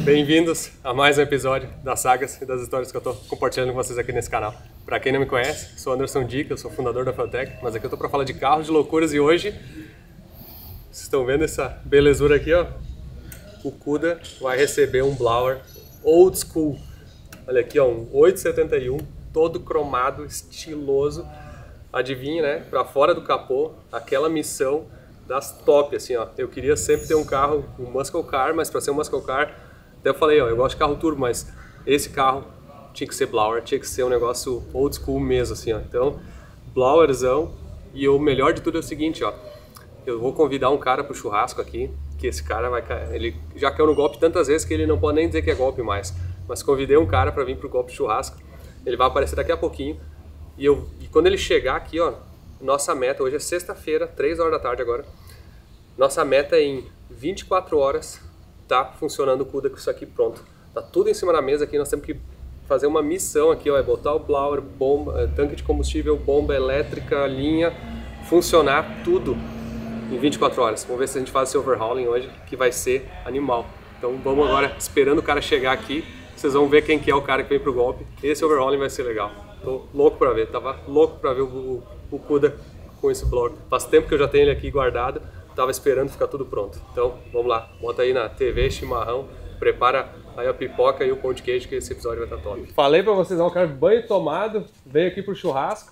Bem-vindos a mais um episódio das sagas e das histórias que eu estou compartilhando com vocês aqui nesse canal. Para quem não me conhece, sou Anderson Dica, eu sou fundador da Feltec, mas aqui eu estou para falar de carros de loucuras e hoje, vocês estão vendo essa belezura aqui, ó? O Kuda vai receber um blower old school. Olha aqui, ó, um 871, todo cromado, estiloso. Adivinha, né? Para fora do capô, aquela missão das top, assim, ó. Eu queria sempre ter um carro, um muscle car, mas para ser um muscle car, até eu falei, ó, eu gosto de carro turbo, mas esse carro tinha que ser blower, tinha que ser um negócio old school mesmo, assim, ó. Então, blowerzão. E o melhor de tudo é o seguinte, ó. Eu vou convidar um cara pro churrasco aqui, que esse cara vai... Ele já caiu no golpe tantas vezes que ele não pode nem dizer que é golpe mais. Mas convidei um cara para vir pro golpe churrasco. Ele vai aparecer daqui a pouquinho. E quando ele chegar aqui, ó, nossa meta, hoje é sexta-feira, 3 horas da tarde agora. Nossa meta é em 24 horas tá funcionando o Kuda com isso aqui pronto. Tá tudo em cima da mesa aqui, nós temos que fazer uma missão aqui, ó, é botar o blower, bomba, tanque de combustível, bomba elétrica, linha, funcionar tudo em 24 horas. Vamos ver se a gente faz esse overhauling hoje, que vai ser animal. Então vamos agora, esperando o cara chegar aqui, vocês vão ver quem que é o cara que vem pro golpe. Esse overhauling vai ser legal. Tô louco pra ver, tava louco pra ver o Kuda com esse blower. Faz tempo que eu já tenho ele aqui guardado, tava esperando ficar tudo pronto. Então vamos lá, bota aí na TV, chimarrão, prepara aí a pipoca e o pão de queijo que esse episódio vai estar top. Falei pra vocês, ó, o cara banho tomado, veio aqui pro churrasco.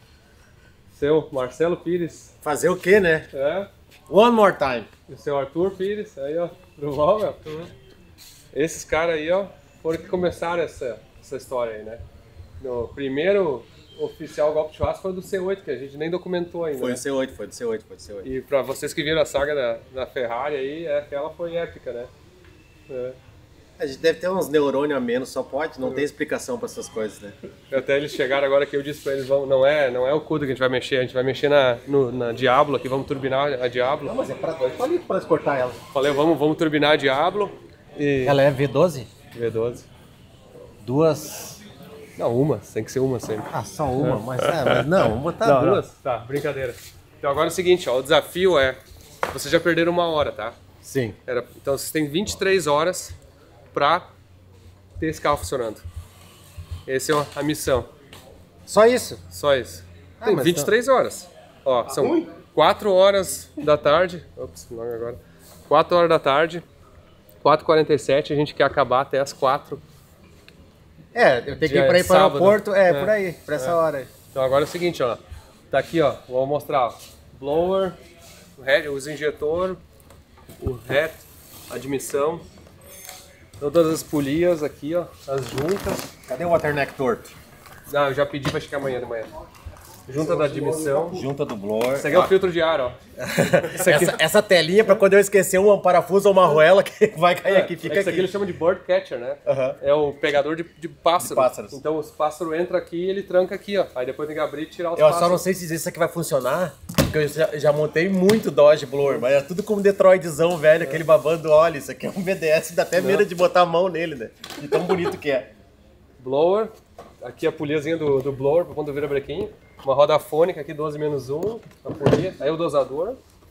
Seu Marcelo Pires. Fazer o quê, né? É. One more time. E o seu Arthur Pires, aí ó, do Volga. Esses caras aí, ó, foram que começaram essa história aí, né? No primeiro oficial golpe de churrasco foi do C8, que a gente nem documentou ainda. Foi né? do C8, foi do C8, foi do C8. E pra vocês que viram a saga da Ferrari aí, aquela foi épica, né? É. A gente deve ter uns neurônios a menos, só pode, não tem explicação pra essas coisas, né? Até eles chegaram agora que eu disse pra eles, não é o Kuda que a gente vai mexer, a gente vai mexer na Diablo aqui, vamos turbinar a Diablo. Não, mas é pra transportar ela. Falei, vamos turbinar a Diablo e... Ela é V12? V12. Duas... Não, uma, tem que ser uma sempre. Ah, só uma, mas não, vamos botar Não, duas. não. Tá, brincadeira. Então agora é o seguinte, ó, o desafio é, vocês já perderam 1 hora, tá? Sim. Então vocês têm 23 horas pra ter esse carro funcionando. Essa é a missão, Só isso? só isso. Tem mas 23 horas. Ó, são 4 horas da tarde, ops, não agora. 4 horas da tarde, 4h47, a gente quer acabar até as 4. É, eu tenho que ir pra ir para o sábado. aeroporto, por aí, pra essa hora aí. Então agora é o seguinte, ó, tá aqui, ó, vou mostrar, ó, blower, os injetor, o head, admissão, todas as polias aqui, ó, as juntas. Cadê o waterneck torto? Não, eu já pedi pra chegar amanhã de manhã. Junta da admissão. Junta do blower. Esse aqui é o filtro de ar, ó. Essa telinha pra quando eu esquecer um parafuso ou uma arruela que vai cair aqui, fica Esse aqui. aqui eles chamam de bird catcher, né? Aham. É o pegador de pássaros. De pássaros. Então os pássaros entram aqui e ele tranca aqui, ó. Aí depois tem que abrir e tirar os Eu pássaros. só não sei se isso aqui vai funcionar, porque eu já montei muito Dodge Blower, mas é tudo como Detroitzão velho, aquele babando óleo. Isso aqui é um BDS, dá até medo de botar a mão nele, né? De tão bonito que é. Blower, aqui a poliazinha do blower para quando vira brequinho. Uma roda fônica aqui, 12-1, a polia. Aí o dosador.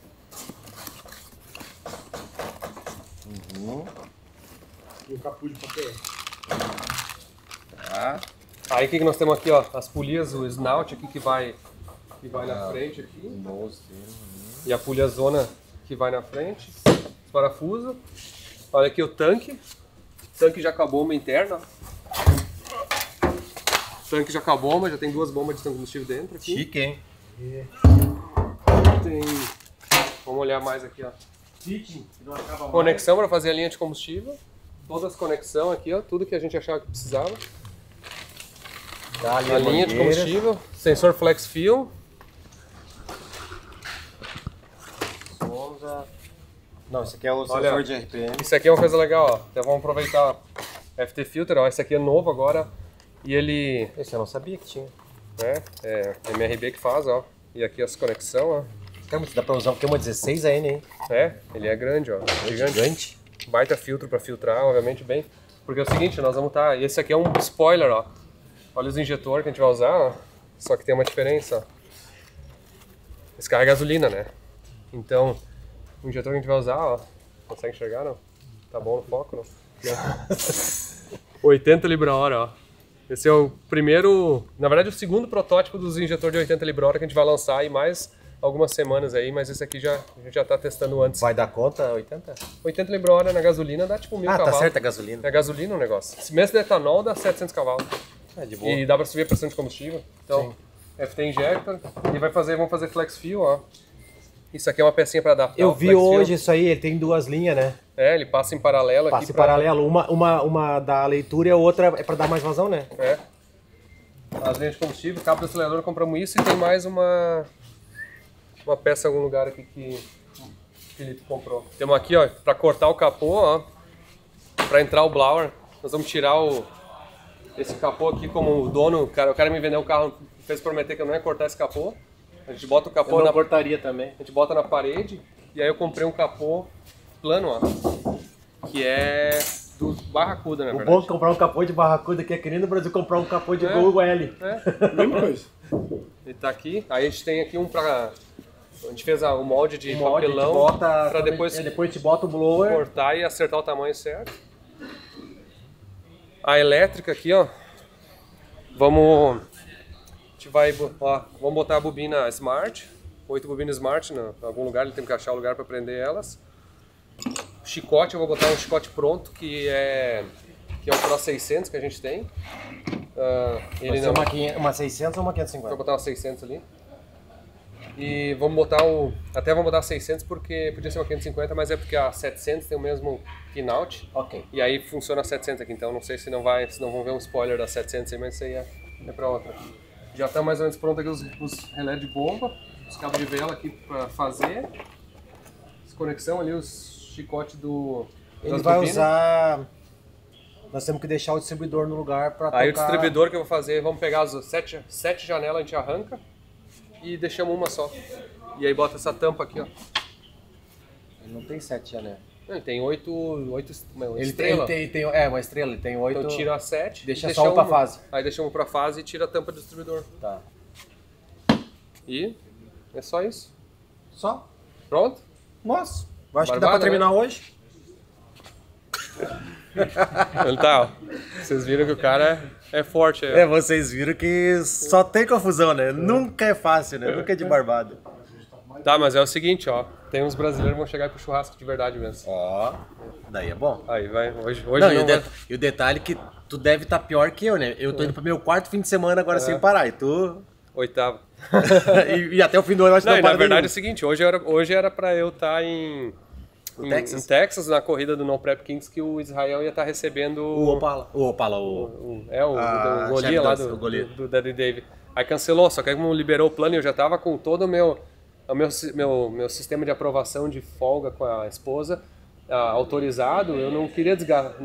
E o capuz de papel. Tá. Aí o que nós temos aqui, ó? As polias, o snout aqui que vai na frente aqui. E a poliazona que vai na frente. Os parafusos. Olha aqui o tanque. O tanque já com a bomba interna, ó. O tanque já com a bomba, já tem 2 bombas de combustível dentro aqui. Chique, hein? Tem... Vamos olhar mais aqui, ó. Chique, que não acaba mais. Conexão para fazer a linha de combustível. Todas as conexões aqui, ó. Tudo que a gente achava que precisava. Dá ali A linha de combustível. Sensor flex fuel. Sonda. Não, esse aqui é o Olha, sensor de RPM. Isso aqui é uma coisa legal, ó. Então vamos aproveitar FT Filter, ó. Esse aqui é novo agora. E ele... Esse eu não sabia que tinha. É MRB que faz, ó. E aqui as conexões, ó. Caramba, dá pra usar porque é uma 16AN, hein? Ele é grande, ó. Gigante. Baita filtro para filtrar, obviamente, bem. Porque é o seguinte, nós vamos estar... Esse aqui é um spoiler, ó. Olha os injetores que a gente vai usar, ó. Só que tem uma diferença, ó. Esse carro é gasolina, né? Então, o injetor que a gente vai usar, ó. Consegue enxergar, não? Tá bom no foco, não? aqui, ó. 80 libra-hora, ó. Esse é o primeiro, na verdade o segundo protótipo dos injetores de 80 libra-hora que a gente vai lançar aí mais algumas semanas aí, mas esse aqui a gente já tá testando antes. Vai dar conta 80? 80 libra-hora na gasolina dá tipo 1000 cavalos. Tá certo, é gasolina. É gasolina o negócio. Se mesmo de etanol dá 700 cavalos. É de boa. E dá pra subir a pressão de combustível. Então, FT Injector. E vamos fazer Flex Fuel, ó. Isso aqui é uma pecinha pra adaptar. Eu o vi Flex Fuel. hoje isso aí, ele tem duas linhas, né? É, ele passa em paralelo Passa aqui. em paralelo, uma da leitura e a outra é pra dar mais vazão, né? É. As linhas de combustível, cabo do acelerador, compramos isso e tem mais uma peça em algum lugar aqui que o Felipe comprou. Temos aqui, ó, pra cortar o capô, ó, pra entrar o blower. Nós vamos tirar esse capô aqui como o dono, o cara me vendeu o carro, fez prometer que eu não ia cortar esse capô. A gente bota o capô Eu não cortaria também. A gente bota na parede e aí eu comprei um capô plano, ó, que é do Barracuda, na O verdade. bom de comprar um capô de Barracuda aqui é que nem no Brasil comprar um capô de Gol L. Mesma coisa. Ele tá aqui. Aí a gente tem aqui um pra... A gente fez o molde de Molde, a gente papelão bota, pra depois depois a gente bota o blower. cortar e acertar o tamanho certo. A elétrica aqui, ó. A gente vai... Ó, vamos botar a bobina Smart. 8 bobinas Smart em algum lugar. Ele tem que achar o lugar pra prender elas. Chicote, eu vou botar um chicote pronto que é o Pro 600 que a gente tem. Ele não... Uma 600 ou uma Vou 550? botar uma 600 ali. E vamos botar até vamos botar 600 porque podia ser uma 550, mas é porque a 700 tem o mesmo pinout. Ok. E aí funciona a 700 aqui, então não sei se não vão ver um spoiler da 700 aí, mas isso aí é pra outra. Já tá mais ou menos pronto aqui os relés de bomba, os cabos de vela aqui pra fazer. Desconexão ali, os chicotes Ele das vai bobinas. usar... Nós temos que deixar o distribuidor no lugar pra Aí o tocar... distribuidor que eu vou fazer, vamos pegar as 7 janelas, a gente arranca e deixamos uma só. E aí bota essa tampa aqui, ó. Ele não tem 7 janelas. Ele tem 8 Ele estrelas. tem uma estrela, ele tem 8... Então tira a 7, Deixa só um pra fase. Aí deixa um pra fase e tira a tampa do distribuidor. Tá. E é só isso. Só? Pronto? Nossa. Eu acho que dá Barbada, pra terminar né? hoje. Então tá, ó. Vocês viram que o cara é forte aí. ó. Vocês viram que só tem confusão, né? Nunca é fácil, né? Nunca é de barbado. Tá, mas é o seguinte, ó. Tem uns brasileiros que vão chegar pro churrasco de verdade mesmo. Ó, daí é bom. Aí vai, hoje Não, não, e o detalhe é que tu deve estar pior que eu, né? Eu tô indo pro meu quarto fim de semana agora sem parar, e tu... Oitavo. e até o fim do ano eu acho que Não, não e na para verdade é o nenhum. seguinte, hoje era pra eu estar em Texas, na corrida do No Prep Kings, que o Israel ia estar recebendo O Opala. O o Goliath Chevy lá Dance, o Goliath. do Daddy Dave. Aí cancelou, só que aí como liberou o plano e eu já tava com todo o meu sistema de aprovação de folga com a esposa autorizado, eu não queria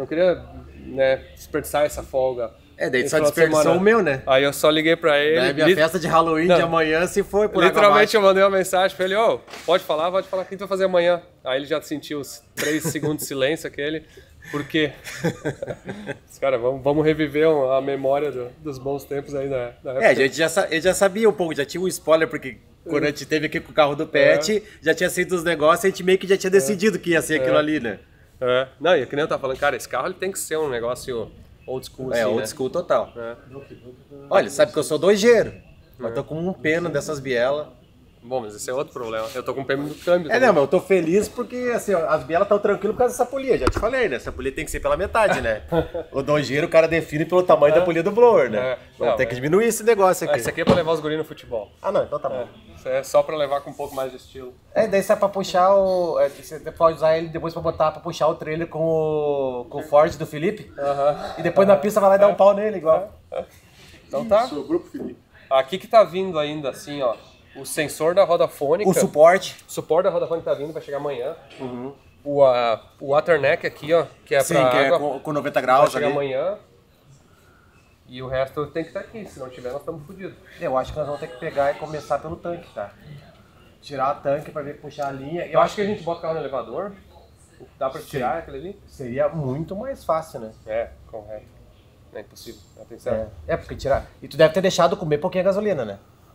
né, desperdiçar essa folga. Daí tu esse só final de desperdiçou semana. o meu, né? Aí eu só liguei pra ele. Daí minha festa de Halloween Não. de amanhã se foi por água Literalmente abaixo. eu mandei uma mensagem pra ele, pode falar o que tu vai fazer amanhã. Aí ele já sentiu os 3 segundos de silêncio aquele, porque, cara, vamos reviver a memória dos bons tempos aí na época. A gente já sabia um pouco, já tinha um spoiler, porque quando a gente teve aqui com o carro do Pet, já tinha sido os negócios, a gente meio que já tinha decidido que ia ser aquilo ali, né? Não, e que nem eu tava falando, cara, esse carro ele tem que ser um negócio old school, assim, Old né? school total. É. Olha, sabe que eu sou doijeiro, mas tô com um pena dessas bielas. Bom, mas esse é outro problema. Eu tô com o pêndulo do câmbio. Não, mas eu tô feliz porque, assim, ó, as bielas estão tranquilas por causa dessa polia, já te falei, né? Essa polia tem que ser pela metade, né? O doijeiro o cara define pelo tamanho da polia do blower, né? Vamos ter que diminuir esse negócio aqui. Esse aqui é pra levar os guris no futebol. Ah, não, então tá bom. Isso é só pra levar com um pouco mais de estilo. Daí você é pra puxar o... Você pode usar ele depois pra botar, pra puxar o trailer com o Ford do Felipe. E depois na pista vai lá e dar um pau nele, igual. Então tá. Sobrou pro Felipe. Aqui que tá vindo ainda, assim, ó, o sensor da roda fônica. O suporte. O suporte da roda fônica tá vindo, vai chegar amanhã. O waterneck aqui, ó, que é Sim, pra que é água, com 90 vai graus chegar ali. amanhã. E o resto tem que estar aqui, se não tiver nós estamos fodidos. Eu acho que nós vamos ter que pegar e começar pelo tanque, tá? Tirar o tanque pra ver puxar a linha. Eu acho que a gente bota o carro no elevador. Dá pra tirar aquele ali? Seria muito mais fácil, né? É, correto. Não é impossível. Atenção. Porque tirar... E tu deve ter deixado comer pouquinho a gasolina, né?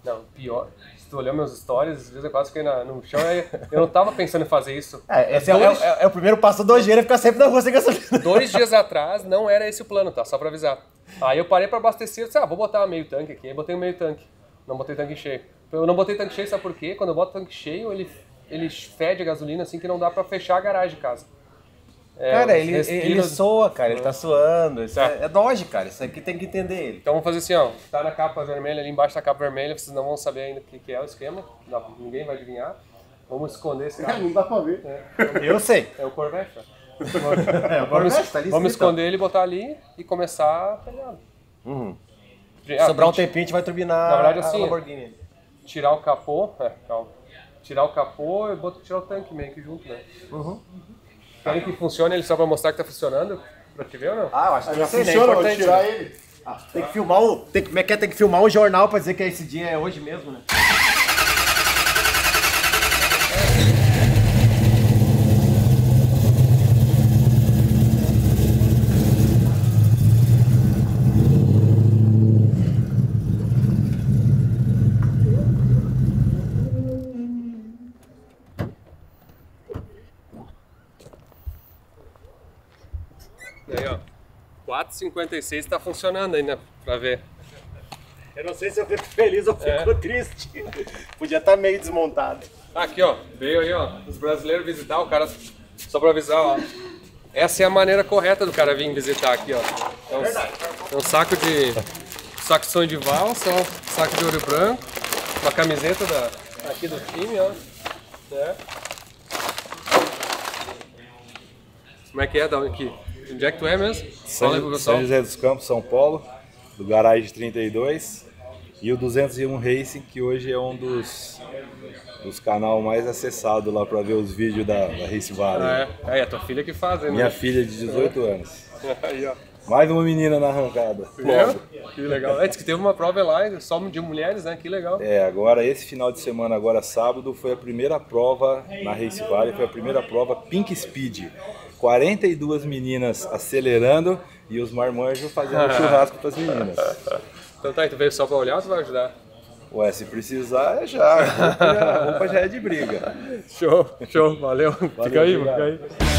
Não, pior. Se tu olhar meus stories, às vezes eu quase fiquei no chão. Eu não tava pensando em fazer isso. Esse é o primeiro passo do nojeiro, é ficar sempre na rua sem gasolina. 2 dias atrás não era esse o plano, tá? Só pra avisar. Aí eu parei pra abastecer, eu disse, vou botar meio tanque aqui. Aí botei um meio tanque. Não botei tanque cheio. Eu não botei tanque cheio, sabe por quê? Quando eu boto tanque cheio, ele fede a gasolina assim que não dá pra fechar a garagem de casa. Cara, ele soa, cara, ele tá suando. Isso é Dodge, cara, isso aqui tem que entender ele. Então vamos fazer assim, ó, tá na capa vermelha, ali embaixo da capa vermelha, vocês não vão saber ainda o que é o esquema, ninguém vai adivinhar. Vamos esconder esse carro. Não dá pra ver. Eu sei. É o Corvette, ó. Vamos esconder ele, botar ali e começar a pegar. Sobrar um tempinho, a gente vai turbinar na verdade, assim, a Lamborghini. Tirar o capô, calma. Tirar o capô e tirar o tanque meio que junto, né? Querem que funcione ele só pra mostrar que tá funcionando? Pra te ver ou não? Eu acho que Já sei, né? funciona, É vou importante, tirar né? ele. Tem que filmar tem que filmar um jornal pra dizer que esse dia é hoje mesmo, né? E aí, ó. 4,56 tá funcionando ainda, pra ver. Eu não sei se eu fico feliz ou fico triste. Podia estar meio desmontado. Aqui, ó. Veio aí, ó. Os brasileiros visitar o cara. Só pra avisar, ó. Essa é a maneira correta do cara vir visitar aqui, ó. É um saco de sonho de valsa, ó. Saco de ouro branco. Uma camiseta aqui do time, ó. Como é que é? Aqui. Onde é que tu é mesmo? Fala aí pro pessoal. São José dos Campos, São Paulo, do Garage 32 e o 201 Racing, que hoje é um dos canais mais acessados lá para ver os vídeos da Race Valley. É a tua filha que faz, né? Minha filha de 18 anos. Aí, ó. Mais uma menina na arrancada. Que legal. Diz que teve uma prova lá, só de mulheres, né? Que legal. Agora esse final de semana, agora sábado, foi a primeira prova na Race Valley, foi a primeira prova Pink Speed. 42 meninas acelerando e os marmanjos fazendo churrasco para as meninas. Então tá, tu veio só pra olhar ou tu vai ajudar? Ué, se precisar é já. A roupa já é de briga. Show, valeu. Fica aí, fica aí.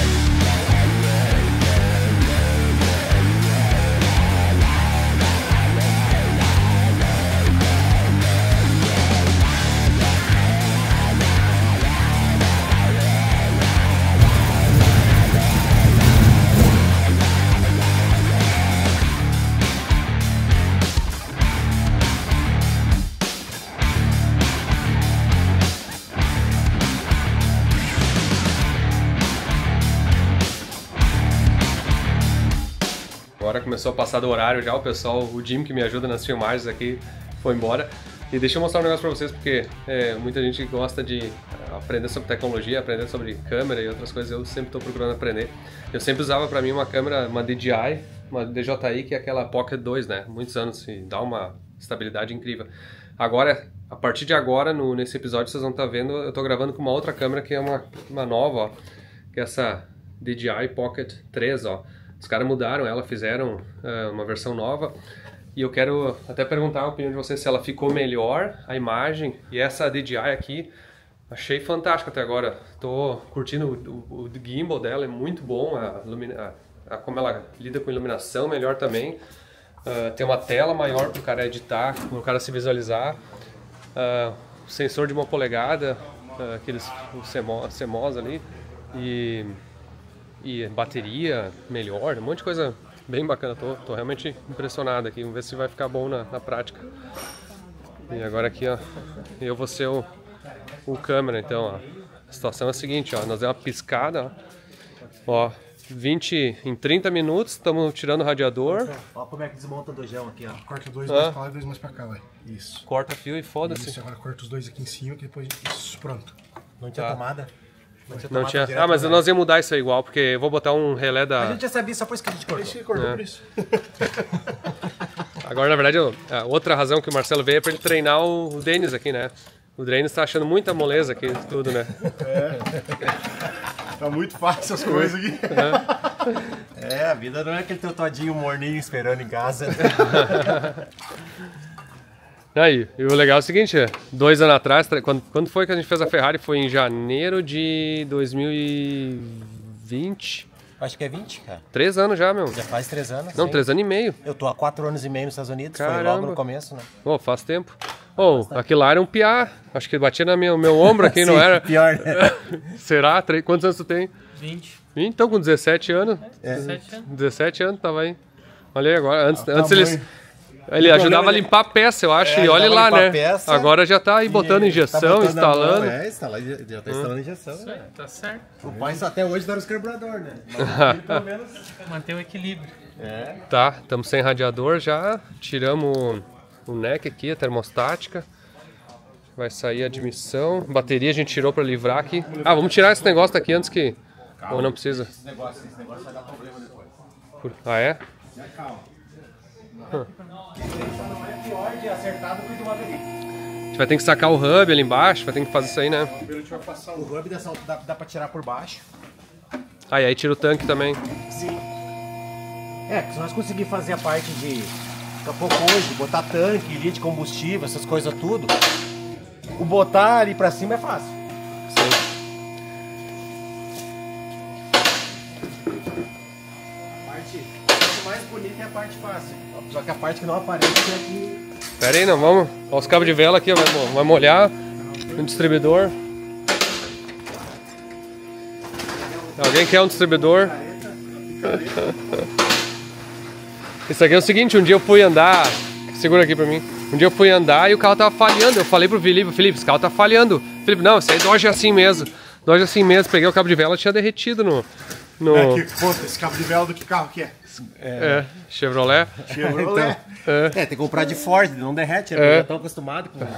Agora começou a passar do horário já, o Jim que me ajuda nas filmagens aqui foi embora. E deixa eu mostrar um negócio pra vocês, porque muita gente gosta de aprender sobre tecnologia, aprender sobre câmera e outras coisas, eu sempre estou procurando aprender. Eu sempre usava pra mim uma câmera, uma DJI, uma DJI, que é aquela Pocket 2, né? Muitos anos, e dá uma estabilidade incrível. Agora, a partir de agora, nesse episódio, vocês vão estar vendo, eu estou gravando com uma outra câmera que é uma nova, ó, que é essa DJI Pocket 3, ó. Os caras mudaram ela, fizeram uma versão nova e eu quero até perguntar a opinião de vocês se ela ficou melhor, a imagem, e essa DJI aqui, achei fantástica até agora. Tô curtindo o gimbal dela, é muito bom, como ela lida com iluminação melhor também. Tem uma tela maior para o cara editar, para o cara se visualizar. Sensor de 1 polegada, aqueles CMOS ali, e bateria melhor, um monte de coisa bem bacana. Tô realmente impressionado aqui, vamos ver se vai ficar bom na prática. E agora aqui, ó, eu vou ser o câmera, então, ó. A situação é a seguinte, ó, nós demos uma piscada, ó, em 30 minutos, estamos tirando o radiador. Olha como é que desmonta o dojão aqui, ó. Corta 2 mais pra lá e 2 mais pra cá, vai. Isso. Corta fio e foda-se. Isso, agora corta os 2 aqui em cima, que depois... Isso, pronto. Não tinha tomada? Não tinha. Mas nós íamos mudar isso aí igual, porque eu vou botar um relé da... A gente já sabia, só por isso que a gente cortou. A gente cortou por isso. Agora, na verdade, a outra razão que o Marcelo veio é pra ele treinar o Denis aqui, né? O Denis tá achando muita moleza aqui, tudo, né? Tá muito fácil as coisas aqui. A vida não é aquele teu todinho morninho esperando em casa. Aí, e o legal é o seguinte, 2 anos atrás, quando foi que a gente fez a Ferrari? Foi em janeiro de 2020. Acho que é 20, cara. 3 anos já, meu. Já faz 3 anos. Não, sim. 3 anos e meio. Eu tô há 4 anos e meio nos Estados Unidos, foi Caramba. logo no começo, né? Pô, faz tempo. Aquilo lá era um piá. Acho que batia no meu ombro aqui, não Sim, era? pior, né? Será? Quantos anos tu tem? 20. Então, com 17 anos. 17 anos. 17 anos tava aí. Olha aí agora. Antes tamanho. ele ajudava a limpar a peça, eu acho. E olha ajudava a lá, limpar né? a peça. Agora já tá aí botando injeção, Tá botando na instalando. mão, já tá instalando injeção. Isso aí, Né? tá certo. O pai só até hoje dá os carburadores, né? Mas pelo menos... Manter o equilíbrio. Tá, estamos sem radiador já. Tiramos o neck aqui, a termostática. Vai sair a admissão. Bateria a gente tirou para livrar aqui. Ah, vamos tirar esse negócio daqui antes que... Ou não precisa? Esse negócio vai dar problema depois. Ah, é? Calma. Pior de acertar do que de uma vez. A gente vai ter que sacar o hub ali embaixo, vai ter que fazer isso aí, né? O hub dá pra tirar por baixo. Ah, e aí tira o tanque também. Sim. Se nós conseguirmos fazer a parte de capô hoje, botar tanque, linha de combustível, essas coisas tudo, o botar ali pra cima é fácil. A parte mais bonita é a parte fácil. Só que a parte que não aparece é aqui. Pera aí, não, vamos. Olha os cabos de vela aqui, ó, vai molhar no distribuidor. Alguém quer um distribuidor? Isso aqui é o seguinte, um dia eu fui andar, segura aqui pra mim. Um dia eu fui andar e o carro tava falhando. Eu falei pro Felipe, esse carro tá falhando. Felipe, não, esse aí Dodge é assim mesmo. Dodge é assim mesmo. Peguei o cabo de vela, tinha derretido no... Esse cabo de vela do que carro que é? Chevrolet. Chevrolet. Tem que comprar de Ford, não derrete, né? Já estão acostumados com...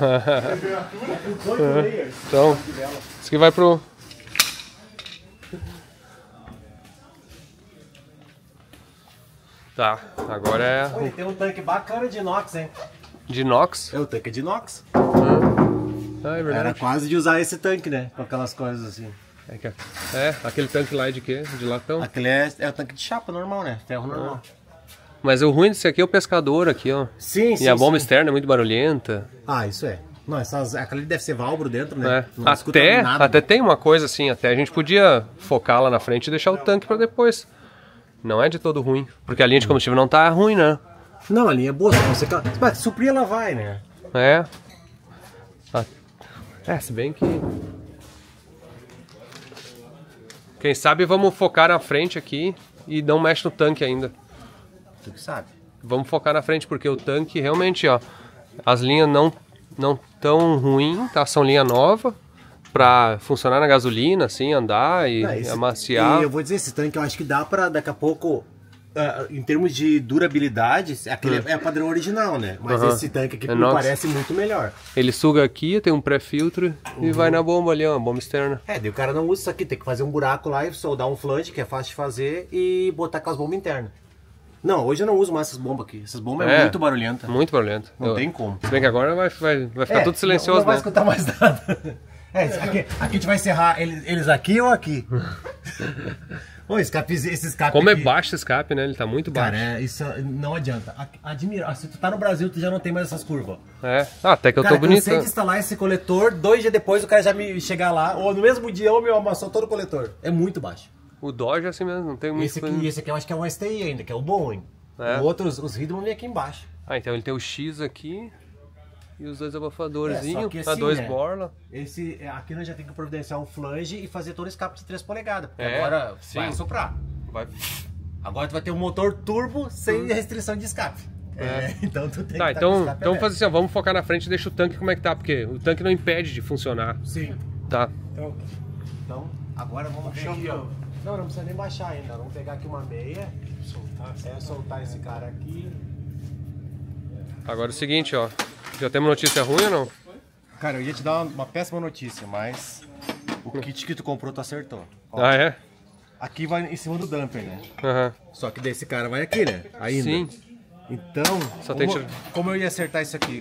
Então, isso aqui vai pro... Tá, agora é Olha, tem um tanque bacana de inox, hein? de inox. É o tanque de inox. Ah, é Era verdade. quase de usar esse tanque, né? Com aquelas coisas assim. Aquele tanque lá é de quê? De latão. Aquele é o tanque de chapa normal, né? Ferro normal. Mas o ruim desse aqui é o pescador aqui, ó. Sim, E a bomba externa é muito barulhenta. Ah, isso é. Não, aquela ali deve ser válvuro dentro, né? É. Não escuta nada. Até tem uma coisa assim, até a gente podia focar lá na frente e deixar o tanque pra depois. Não é de todo ruim. Porque a linha de combustível não tá ruim, né? Não, a linha é boa, só você... Mas suprir ela vai, né? É. Se bem que... Quem sabe vamos focar na frente aqui e não mexe no tanque ainda. Tu que sabe. Vamos focar na frente, porque o tanque realmente, ó, as linhas não tão ruim, tá? São linha nova pra funcionar na gasolina, assim, andar e amaciar. E eu vou dizer, esse tanque eu acho que dá pra daqui a pouco, em termos de durabilidade, aquele é padrão original, né? Mas esse tanque aqui me parece muito melhor. Ele suga aqui, tem um pré-filtro e vai na bomba ali, ó, uma bomba externa. Daí o cara não usa isso aqui, tem que fazer um buraco lá e soldar um flange, que é fácil de fazer, e botar com as bombas internas. Não, hoje eu não uso mais essas bombas aqui. Essas bombas é muito barulhenta. Muito barulhenta. Não tem como. Se bem que agora vai ficar tudo silencioso, não vai né? escutar mais nada. Aqui a gente vai encerrar eles aqui ou aqui? Ô, esse escape Como aqui, é baixo esse escape, né? Ele tá muito baixo. cara, isso não adianta. Admira, se tu tá no Brasil, tu já não tem mais essas curvas. Até que eu Cara, tô bonito. cansei de instalar esse coletor, 2 dias depois o cara já me chegar lá, ou no mesmo dia, ou meu amassou todo o coletor. É muito baixo. O Dodge é assim mesmo, não tem muito... Esse aqui eu acho que é um STI ainda, que é o bom, hein? O outro, os Hidron vem aqui embaixo. Então ele tem o X aqui e os dois abafadorzinhos, só que assim, dois né? borla. Aqui nós já tem que providenciar um flange e fazer todo o escape de 3 polegadas. Porque É, agora sim. vai assoprar. Vai. Agora tu vai ter um motor turbo sem restrição de escape. Então tu tem Tá, que estar com o então escape vamos fazer assim, ó, vamos focar na frente e deixa o tanque como é que tá, porque o tanque não impede de funcionar. Sim. Tá. Então, agora vamos ver aqui, ó. Não precisa nem baixar ainda. Vamos pegar aqui uma meia. Soltar esse cara aqui. Agora é o seguinte, ó. Já temos notícia ruim ou não? Cara, eu ia te dar uma péssima notícia, mas o kit que tu comprou tu acertou. Ó, É? aqui vai em cima do dumper, né? Aham. Só que desse cara vai aqui, né? Ainda. Sim. Então, Só tem como eu ia acertar isso aqui?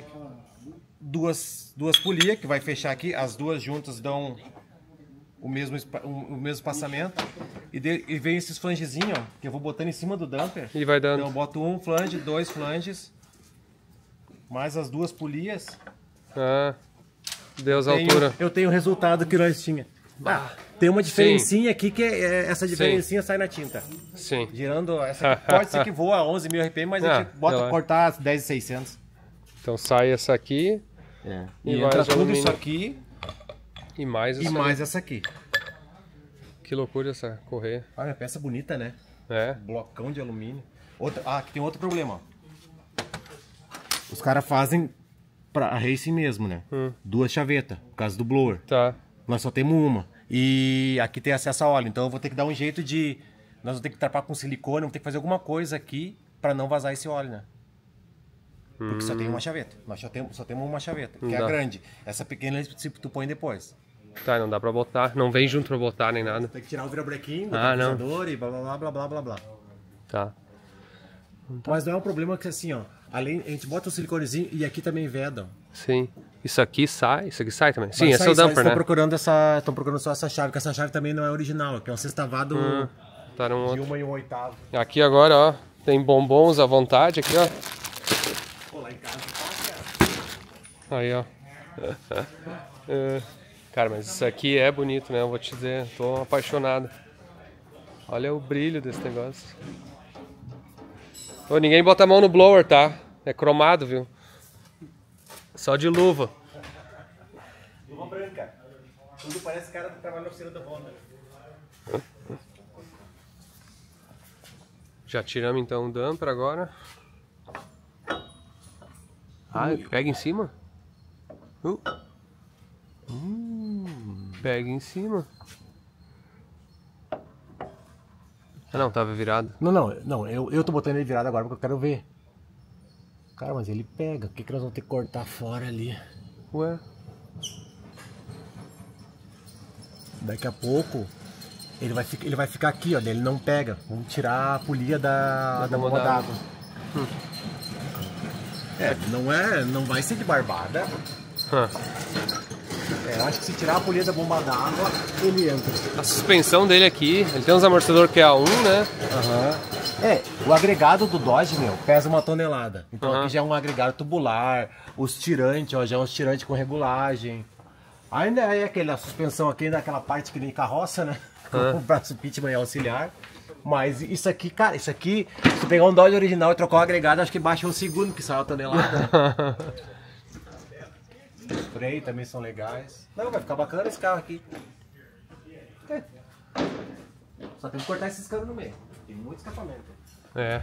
Duas polias que vai fechar aqui, as duas juntas dão o mesmo espaçamento. E vem esses flangezinhos, ó, que eu vou botando em cima do dumper. E vai dando. Então eu boto um flange, 2 flanges. mais as 2 polias. Ah, Deus altura. Eu tenho o resultado que nós tinha. Tem uma diferencinha aqui que essa diferencinha sai na tinta. Sim. Girando, essa aqui pode ser que voa a 11.000 RPM, mas a gente bota cortar 10.600. Então sai essa aqui. E E entra mais tudo alumínio. isso aqui E mais e essa. mais essa aqui. Que loucura essa correia. Olha, peça bonita, né? É. Blocão de alumínio. Aqui tem outro problema, ó. Os caras fazem pra racing mesmo, né? 2 chavetas, por causa do blower. Tá. Nós só temos uma. E aqui tem acesso a óleo, então eu vou ter que dar um jeito de... Nós vamos ter que trapar com silicone, vamos ter que fazer alguma coisa aqui pra não vazar esse óleo, né? Porque só tem uma chaveta. Nós só temos uma chaveta, que é a Dá. grande. Essa pequena tu põe depois. Tá, não dá pra botar. Não vem junto pra botar nem nada. Tem que tirar o virabrequim, Ah, o não. usador e blá blá blá blá blá blá. Tá. Mas não é um problema que assim, ó. Além, a gente bota um siliconezinho e aqui também veda. Sim. Isso aqui sai também. Sim, Vai esse é sair, o damper, né? Estão procurando só essa chave, que essa chave também não é original, que é um sextavado Tá num de outro. 1 1/8. Aqui agora, ó, tem bombons à vontade aqui, ó. Pô, lá em casa Aí, ó. Cara, mas isso aqui é bonito, né? Eu vou te dizer, tô apaixonado. Olha o brilho desse negócio. Ô, ninguém bota a mão no blower, tá? É cromado, viu? Só de luva. luva branca. Tudo parece cara que trabalha na oficina da Honda. Já tiramos então o damper agora. Ah, pega em cima? Pega em cima. Ah não, tava virado. Não, eu tô botando ele virado agora porque eu quero ver. Cara, mas ele pega. O que nós vamos ter que cortar fora ali? Ué? Daqui a pouco ele vai ficar aqui, ó. Ele não pega. Vamos tirar a polia da bomba d'água. Não vai ser de barbada. Eu acho que se tirar a polia da bomba d'água, ele entra. A suspensão dele aqui, ele tem uns amortecedores que é A1, né? O agregado do Dodge, meu, pesa 1 tonelada. Então aqui já é um agregado tubular, os tirantes, ó, já é uns tirantes com regulagem. Ainda é aquela suspensão aqui, daquela parte que nem carroça, né? O braço Pitman é auxiliar. Mas isso aqui, cara, se tu pegar um Dodge original e trocar o agregado, acho que baixa um segundo que sai 1 tonelada. Os freios também são legais. Não, vai ficar bacana esse carro aqui. Só tem que cortar esses canos no meio. Tem muito escapamento. É.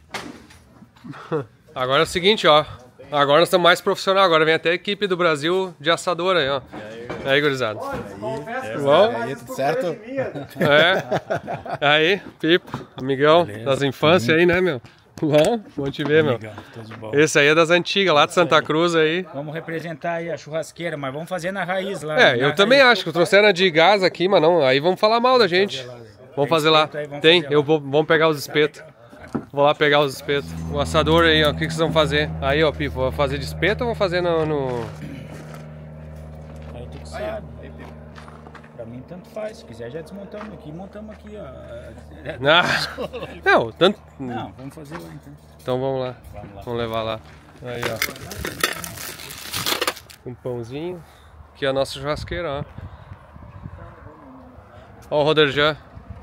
Agora é o seguinte, ó. Agora nós estamos mais profissionais. Agora vem até a equipe do Brasil de assador aí, ó. Aí, gurizada. Aí, tudo certo? É. Aí, Pipo, amigão das infâncias aí, né, meu? Bom te ver, meu. Esse aí é das antigas, lá de Santa Cruz aí. Vamos representar aí a churrasqueira, mas vamos fazer na raiz lá. É, eu também acho que trouxeram a de gás aqui, mas não, aí vamos falar mal da gente. Vamos fazer lá. Tem, vamos pegar os espetos. Vou lá pegar os espetos. O assador aí, ó, o que vocês vão fazer? Aí, ó, Pipo, vou fazer de espeto ou vou fazer no... Aí tu que sabe. Pra mim tanto faz, se quiser já desmontamos aqui, montamos aqui, ó. Não, tanto... Não, vamos fazer lá então. Então vamos lá, vamos levar lá. Aí, ó. Um pãozinho. Aqui é a nossa churrasqueira, ó. Ó o Roderjan.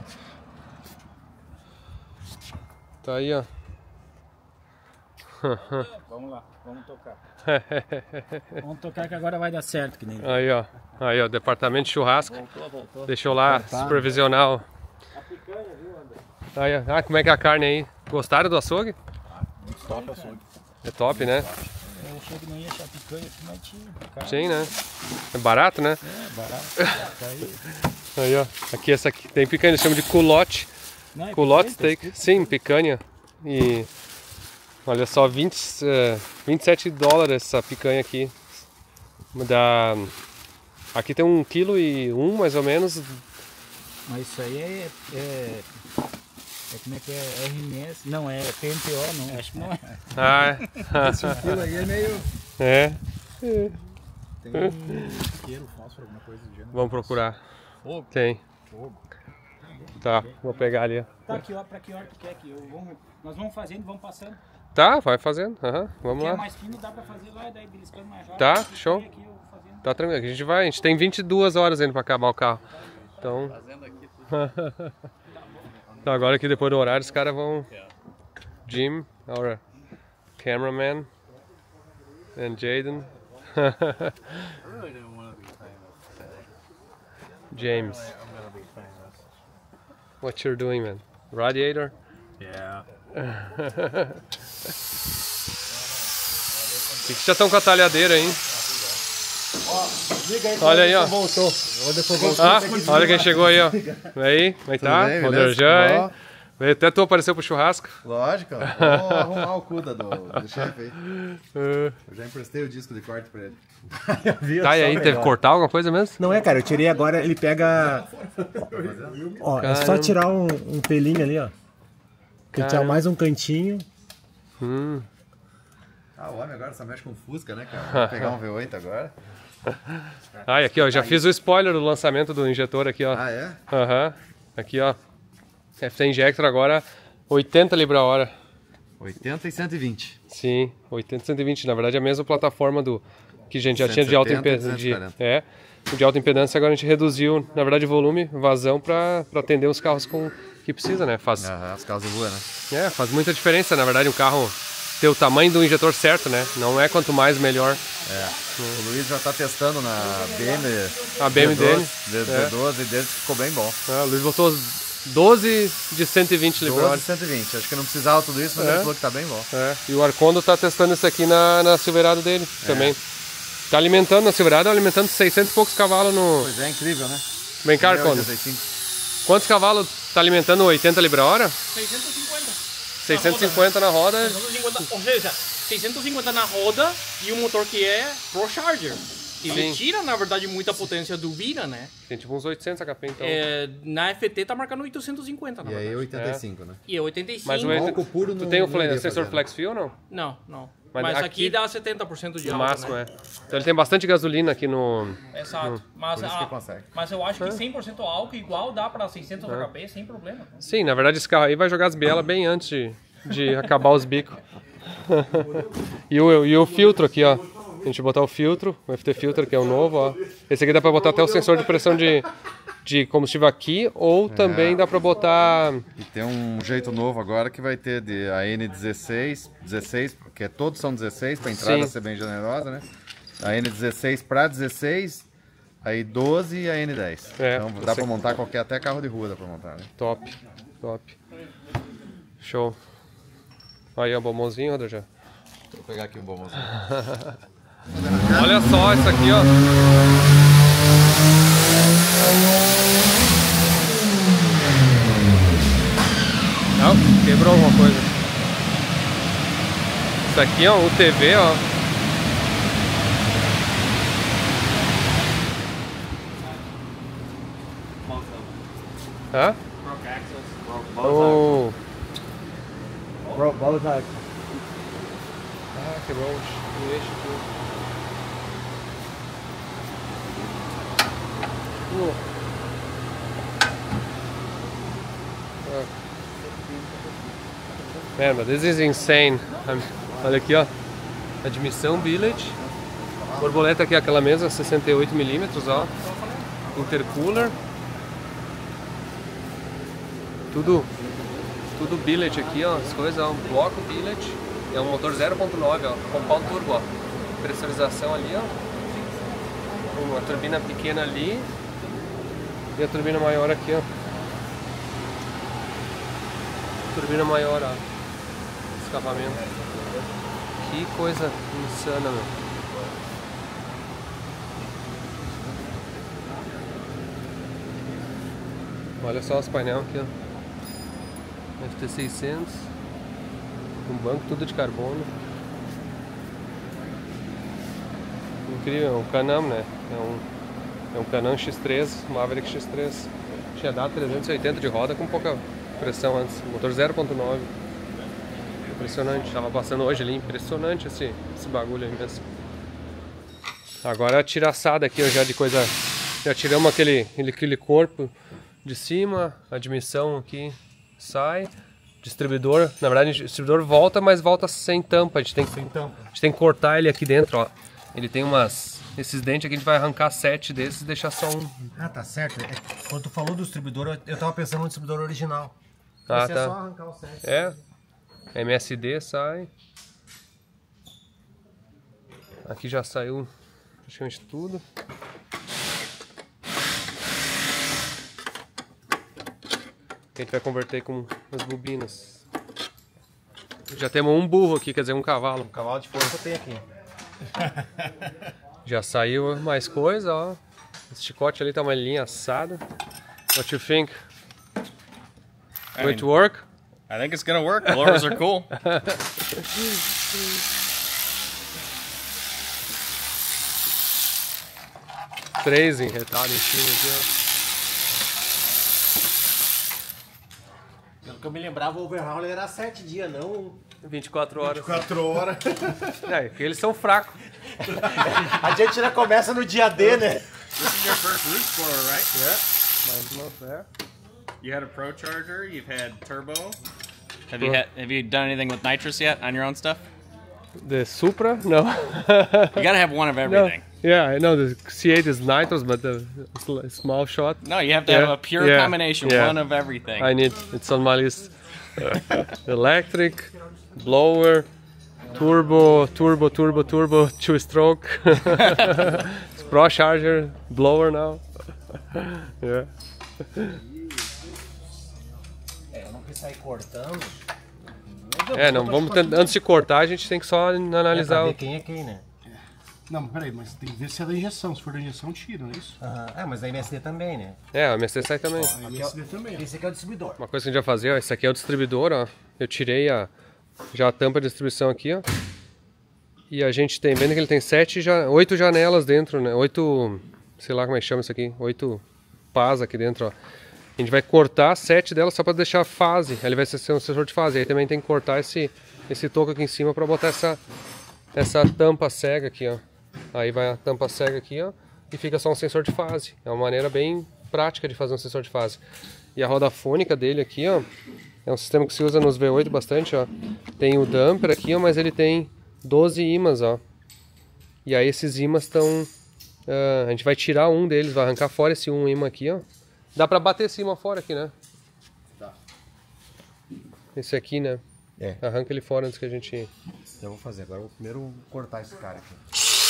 Tá aí, ó. Vamos lá, vamos tocar. Vamos tocar que agora vai dar certo, que nem. Aí, ó. Aí, ó, departamento de churrasco. Deixou lá, supervisional. Aí, ó. Ah, como é que é a carne aí? Gostaram do açougue? Top açougue. É top, né? Eu achei que não ia achar picanha aqui, mas tinha. Cara. Sim, né? É barato, né? É, barato. Tá aí. Aí, ó. Aqui essa aqui tem picanha, eles chamam de culotte. Não, é Culotte picanha, steak. Sim, picanha. E olha só, 27 dólares essa picanha aqui. Aqui tem 1,1 kg mais ou menos. Mas isso aí como é que é? RMS? Não, é PMPO, não. Acho que não é. Ah, Esse quilo aí é meio... é. Tem um isqueiro, fósforo, alguma coisa do gênero. Vamos procurar. Fogo. Tem. Fogo. Tá, vou pegar ali. Tá, que hora, pra que hora tu quer que nós vamos fazendo e vamos passando. Tá, vai fazendo. Vamos Que é lá. mais fino, dá pra fazer lá, daí beliscando mais rápido. Tá, E show. aqui eu fazendo. Tá tranquilo, a gente tem 22 horas ainda pra acabar o carro. Então... Então agora que depois do horário os caras vão... Jim, our cameraman, and Jaden. James, what you're doing, man? Radiator? Yeah. E que já estão com a talhadeira, hein? Olha aí, ó. Voltou. Ah, olha quem chegou aí, ó. Aí, como é que tá? bem, Roder beleza? já, Tudo hein? bom? Veio até tu apareceu pro churrasco. Lógico, ó. Vou arrumar o cu do chefe aí. Eu já emprestei o disco de corte pra ele. Tá, e aí, teve que cortar alguma coisa mesmo? Não é, cara, eu tirei agora, ele pega... Ó, é só tirar um pelinho ali, ó. Que tinha mais um cantinho. Ah, o homem agora só mexe com Fusca, né, cara? Vou pegar um V8 agora. Ah, e aqui, ó, já fiz o spoiler do lançamento do injetor aqui, ó. Ah, é? Aqui, ó. FT Injector agora, 80 libra-hora. 80 e 120. Sim, 80 e 120. Na verdade, é a mesma plataforma do que a gente já tinha de alta 170 e impedância. 240. De alta impedância, agora a gente reduziu, na verdade, volume, vazão para atender os carros que precisa, né? Faz Os carros de rua, né? muita diferença, na verdade, um carro ter o tamanho do injetor certo, né? Não é quanto mais, melhor. O Luiz já tá testando na BM. A BM dele. V12 e dele ficou bem bom. O Luiz botou 12 de 120 libra-hora. 12 e 120. Acho que não precisava tudo isso, mas ele falou que tá bem bom. E o Arcondo tá testando isso aqui na Silverado dele também. Tá alimentando na Silverado, alimentando 600 e poucos cavalos no... Pois é, incrível, né? Vem cá, Arcondo. 85. Quantos cavalos tá alimentando 80 libra-hora? 650. 650 na roda. 650, ou seja, 650 na roda e um motor que é Pro Charger. Ele Sim. tira, na verdade, muita potência do Vira, né? Tem tipo uns 800 HP, então. Na FT tá marcando 850, na E aí verdade. 85, né? E é 85. Mas o álcool puro tu não- tem o não iria sensor fazer, Flex Fuel ou não? Não. Mas Mas aqui aqui dá 70% de No alta, máximo, né? Então ele tem bastante gasolina aqui no... Exato. Mas, Por isso que consegue. mas eu acho que 100% álcool igual dá pra 600 HP sem problema. Sim, na verdade esse carro aí vai jogar as bielas bem antes de acabar os bicos. e o filtro aqui, ó. A gente botar o filtro, o FT Filter, que é o novo, ó. Esse aqui dá pra botar até o sensor de pressão de combustível aqui, ou também dá pra botar... E tem um jeito novo agora que vai ter de a N16, porque todos são 16, para entrada Sim. ser bem generosa, né? A N16 para 16, aí 12 e a N10. Então dá para montar até carro de rua dá para montar, né? Top. Show. Aí, ó, bombonzinho, Roder, já. Vou pegar aqui um bombonzinho. Olha só isso aqui, ó. Não, quebrou alguma coisa. Isso aqui é um UTV, ó. Hã? Oh. Ah, quebrou o eixo aqui. Man, but this is insane. Olha aqui, ó. Admissão Billet. Borboleta aqui, aquela mesa, 68mm, ó. Intercooler. Tudo billet aqui, ó. As coisas, ó. Bloco billet. É um motor 0.9, ó. Compound turbo, ó. Pressurização ali, ó. Uma turbina pequena ali. E a turbina maior aqui, ó. Turbina maior, ó. Escapamento. Que coisa insana, meu. Olha só os painéis aqui, ó. FT600. Um banco tudo de carbono. Incrível, é um Can-Am, né? É um Can-Am X3, Maverick X3. Tinha dado 380 de roda com pouca pressão antes. Motor 0.9. Impressionante, tava passando hoje ali, impressionante esse bagulho aí mesmo. Agora a tiraçada aqui, ó, já de coisa... Já tiramos aquele corpo de cima, a admissão aqui sai. distribuidor, na verdade o distribuidor volta, mas volta sem tampa. A gente tem que cortar ele aqui dentro, ó. Ele tem esses dentes aqui, a gente vai arrancar 7 desses e deixar só um. Ah, tá certo. Quando tu falou do distribuidor, eu tava pensando no distribuidor original. Ah, Esse tá. é só arrancar o 7. É. MSD sai. Aqui já saiu praticamente tudo. A gente vai converter com as bobinas. Já temos um burro aqui, quer dizer, um cavalo. Um cavalo de força eu tenho aqui. Já saiu mais coisa, ó. Esse chicote ali tá uma linha assada. What you think? Going to work? I think it's gonna work. Blowers are cool. Três enretados em cima aqui, ó. Pelo que eu me lembrava, o overhaul era 7 dias, não 24 horas. 24 horas. É, porque eles são fracos. A gente já começa no dia D, né? This is your first roof blower, right? Mais uma fé. You had a Pro Charger. You've had turbo. Have you done anything with nitrous yet on your own stuff? The Supra? No. You gotta have one of everything. Yeah, I know the C8 is nitrous, but the small shot. No, you have to have a pure combination, one of everything. I need. It's on my list. Electric, blower, turbo, 2-stroke, Pro Charger, blower now. Yeah. Eu não quis sair cortando. Não vamos antes de cortar a gente tem que só analisar. Pra ver quem é quem, né? Não, mas peraí, mas tem que ver se é da injeção. Se for da injeção, tira, não é isso? Mas a MSD também, né? O MSD sai também. A MSD também. Esse aqui é o distribuidor. Uma coisa que a gente vai fazer, ó, esse aqui é o distribuidor, ó. Eu tirei já a tampa de distribuição aqui, ó. E a gente tem, vendo que ele tem 8 janelas dentro, né? 8, sei lá como é que chama isso aqui, 8 pás aqui dentro, ó. A gente vai cortar 7 delas só para deixar a fase, ele vai ser um sensor de fase. Aí também tem que cortar esse toco aqui em cima para botar essa tampa cega aqui, ó. Aí vai a tampa cega aqui, ó, e fica só um sensor de fase. É uma maneira bem prática de fazer um sensor de fase. E a roda fônica dele aqui, ó, é um sistema que se usa nos V8 bastante, ó. Tem o damper aqui, ó, mas ele tem 12 ímãs, ó. E aí esses ímãs estão... a gente vai tirar um deles, vai arrancar fora esse um ímã aqui, ó. Dá pra bater esse ímã fora aqui, né? Tá. Esse aqui, né? Arranca ele fora antes que a gente... Eu vou fazer. Agora eu vou primeiro cortar esse cara aqui.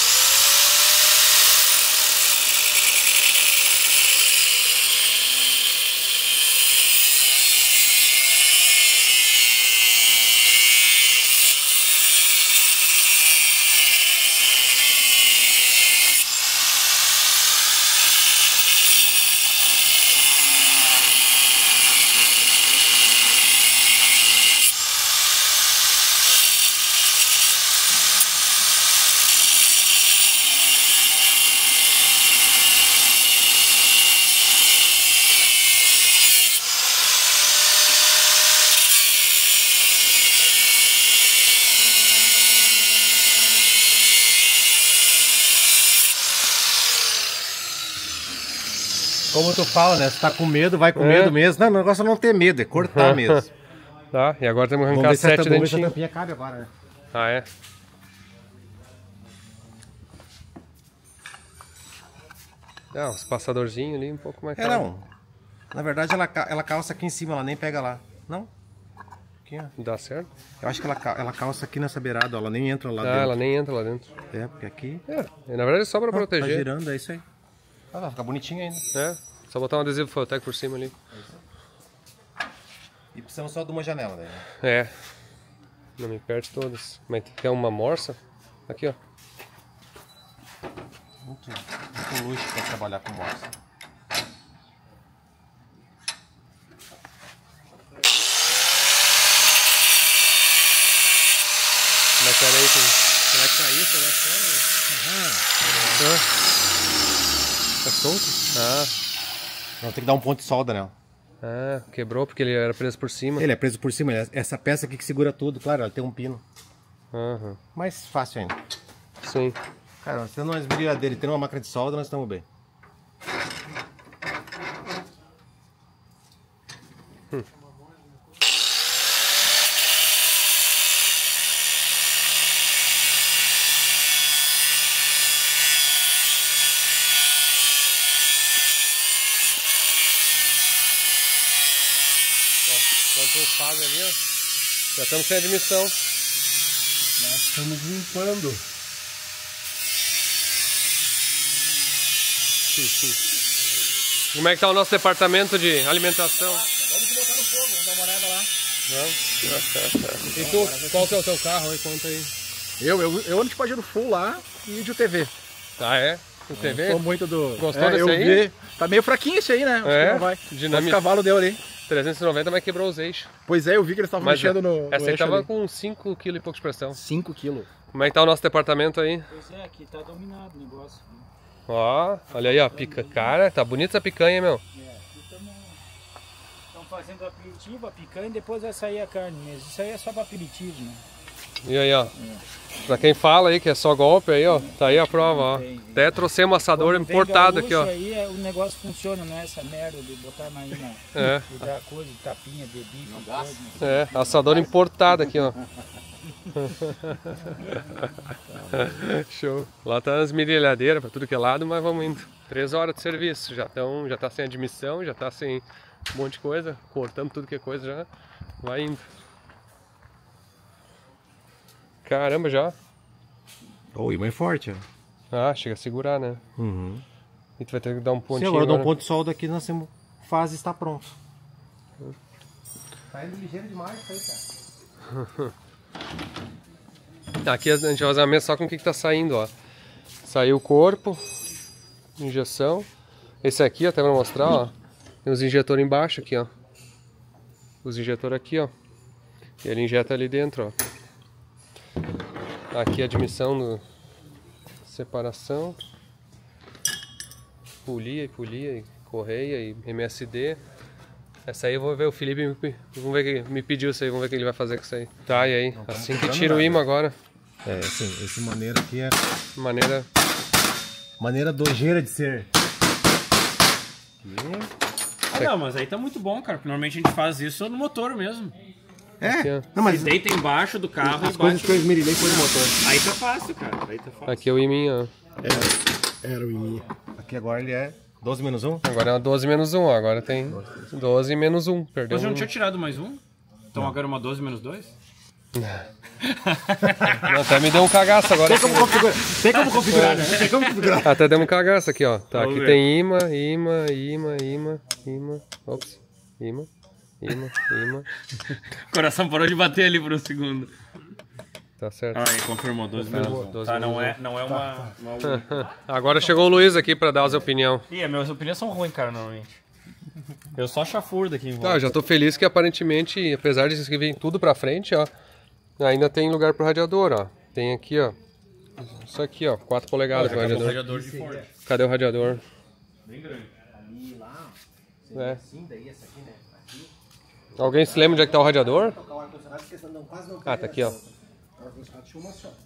Como tu fala, né? Se tá com medo, vai com medo mesmo. Não, o negócio é não ter medo, é cortar mesmo. Tá, e agora temos que arrancar 7 dentinhos. Vamos ver se a tampinha cabe agora, né? Ah, é? Os passadorzinhos ali um pouco mais calmo. Não. Na verdade, ela calça aqui em cima, ela nem pega lá. Não? Aqui, ó. Dá certo? Eu acho que ela calça aqui nessa beirada, ó, ela nem entra lá dentro. Ela nem entra lá dentro. É, porque aqui... Na verdade é só pra Tá proteger. girando, é isso aí. Vai ficar bonitinho ainda. Só botar um adesivo Feltec por cima ali. E precisamos só de uma janela daí, né? Não me perde todas. Mas quer uma morsa? Aqui, ó. Muito luxo pra trabalhar com morsa. Mas peraí, será que tá isso lá fora? Tá solto? Não, tem que dar um ponto de solda nela. Quebrou porque ele era preso por cima. Ele é preso por cima, essa peça aqui que segura tudo, claro, ela tem um pino. Mais fácil ainda. Sim. Cara, se não esmerilha dele tendo uma máquina de solda, nós estamos bem. Enquanto o Fábio ali, ó. Já estamos sem admissão. Nós estamos limpando. Como é que tá o nosso departamento de alimentação? Vamos botar no fogo, vamos dar uma olhada lá. Vamos. E tu, qual que é o teu carro aí? Conta aí. Eu ando de Pajero Full lá e de UTV. Ah, é? O TV? Sou muito do... Gostou desse eu aí? Vi. Tá meio fraquinho esse aí, né? Acho que não vai. Dinâmico. O cavalo deu ali. 390, mas quebrou os eixos. Pois é, eu vi que eles estavam mexendo no essa aí eixo tava ali. com 5 kg e pouco de pressão. 5 kg. Como é que tá o nosso departamento aí? Pois é, aqui tá dominado o negócio. Ó, olha aí, ó, pica. Cara, tá bonita essa picanha, hein, meu? Aqui estamos fazendo aperitivo, a picanha e depois vai sair a carne mesmo. Isso aí é só para aperitivo, né? E aí, ó. Pra quem fala aí que é só golpe aí, ó, tá aí a prova, ó. Até trouxemos um assador importado aqui, ó. Aí o negócio funciona, não é essa merda de botar na ina. É. Botar coisa, tapinha, de bife, coisa. É, assador importado aqui, ó. Show. Lá tá as mirilhadeiras pra tudo que é lado, mas vamos indo. 3 horas de serviço, já tá sem admissão, já tá sem um monte de coisa, cortamos tudo que é coisa já, vai indo. Caramba, já. O imã é forte, ó. Ah, chega a segurar, né? Uhum. E tu vai ter que dar um pontinho. Se agora dá um agora. ponto de solda aqui, nós temos fase está pronto. Tá indo ligeiro demais isso aí, cara. Aqui a gente vai usar a mesa só com o que tá saindo, ó. Saiu o corpo, injeção. Esse aqui, até pra mostrar, ó. Tem os injetores embaixo aqui, ó. Os injetores aqui, ó. E ele injeta ali dentro, ó. Aqui a admissão do separação. Polia e correia e MSD. Essa aí eu vou ver o Felipe, vamos ver que me pediu isso aí, vamos ver o que ele vai fazer com isso aí. Tá, e aí? Assim que tira o imã agora. É, assim, esse maneira aqui é... Maneira dojeira de ser. Ah, não, mas aí tá muito bom, cara. Porque normalmente a gente faz isso no motor mesmo. É? Não, mas Deita embaixo do carro as e coisas bate. que eu esmerilhei foi no motor. Aí tá fácil, cara. Aí tá fácil. Aqui é o iminha, ó. Era o iminha. Aqui agora ele é 12 menos 1. Agora é uma 12 menos 1, ó. Agora tem 12 menos 1. Perdeu Mas eu não um. tinha tirado mais um? Então agora é uma 12 menos 2? Não, até me deu um cagaço agora. Tem como configurar, né? Tem como configurar. Até deu um cagaço aqui, ó. Tá, Vamos aqui ver. tem imã. Ops. Imã. O coração parou de bater ali por um segundo. Tá certo. Ah, aí confirmou, 12 menos 1. 12 Tá, menos não é uma... Agora chegou o Luiz aqui pra dar as opiniões. Ih, as minhas opiniões são ruins, cara, normalmente. Eu só chafurdo aqui em volta. Tá, eu já tô feliz que aparentemente, apesar de que vem tudo pra frente, ó, ainda tem lugar pro radiador, ó. Tem aqui, ó. Isso aqui, ó, 4 polegadas pro radiador. Radiador de Ford. Cadê o radiador? Bem grande. Ali lá, É. assim, daí essa aqui, né? Aqui. Alguém se lembra onde é que tá o radiador? Tocar o ar-condicionado, porque senão quase não Ah, tá aqui, ó. O ar-condicionado tinha uma só.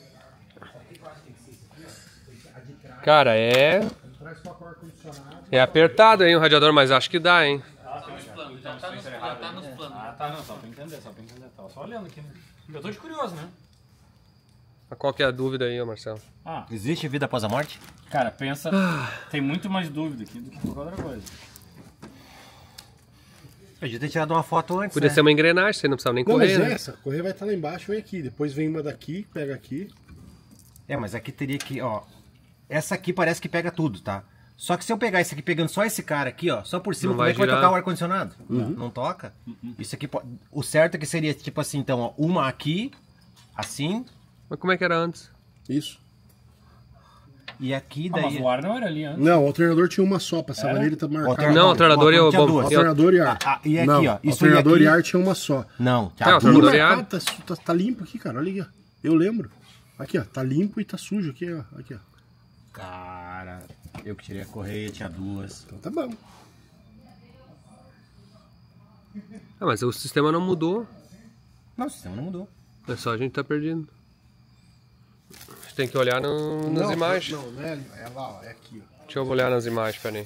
Cara, é apertado, hein, o radiador, mas acho que dá, hein. Tá nos planos. Ah, tá, não, só pra entender. Tava só olhando aqui, né? Eu tô de curioso, né? Qual que é a dúvida aí, ô Marcelo? Ah, Existe vida após a morte? cara, pensa... Tem muito mais dúvida aqui do que qualquer outra coisa. A gente tem tirado uma foto antes, Podia né? ser uma engrenagem, você não precisava nem Não, mas correr, né? essa, a correia vai estar lá embaixo, vem aqui. Depois vem uma daqui, pega aqui. É, mas aqui teria que, ó... Essa aqui parece que pega tudo, tá? Só que se eu pegar esse aqui pegando só esse cara aqui, ó, só por cima, Não como é vai que vai girar. tocar o ar-condicionado? Não toca? Isso aqui, o certo é que seria tipo assim, então, ó, uma aqui, assim, Mas como é que era antes? Isso. e aqui Ah, mas daí... o ar não era ali antes. Não, o alternador tinha uma só, passava nele e tá marcado. Não, o alternador e o tinha bom. duas. Alternador e ar. e aqui, não, ó, isso alternador aqui- e ar tinha uma só. Não, É, tá Tudo alternador e ar. marcado, tá limpo aqui, cara. Olha aqui, ó. Eu lembro. Aqui, ó. Tá limpo e tá sujo aqui, ó. Aqui, ó. Cara, eu que tirei a correia, tinha duas. Então tá bom. Ah, mas o sistema não mudou. Não, o sistema não mudou. É só a gente tá perdendo. A gente tem que olhar nas imagens. Não é ali, é lá, ó. É aqui, ó. Deixa eu olhar nas imagens, peraí.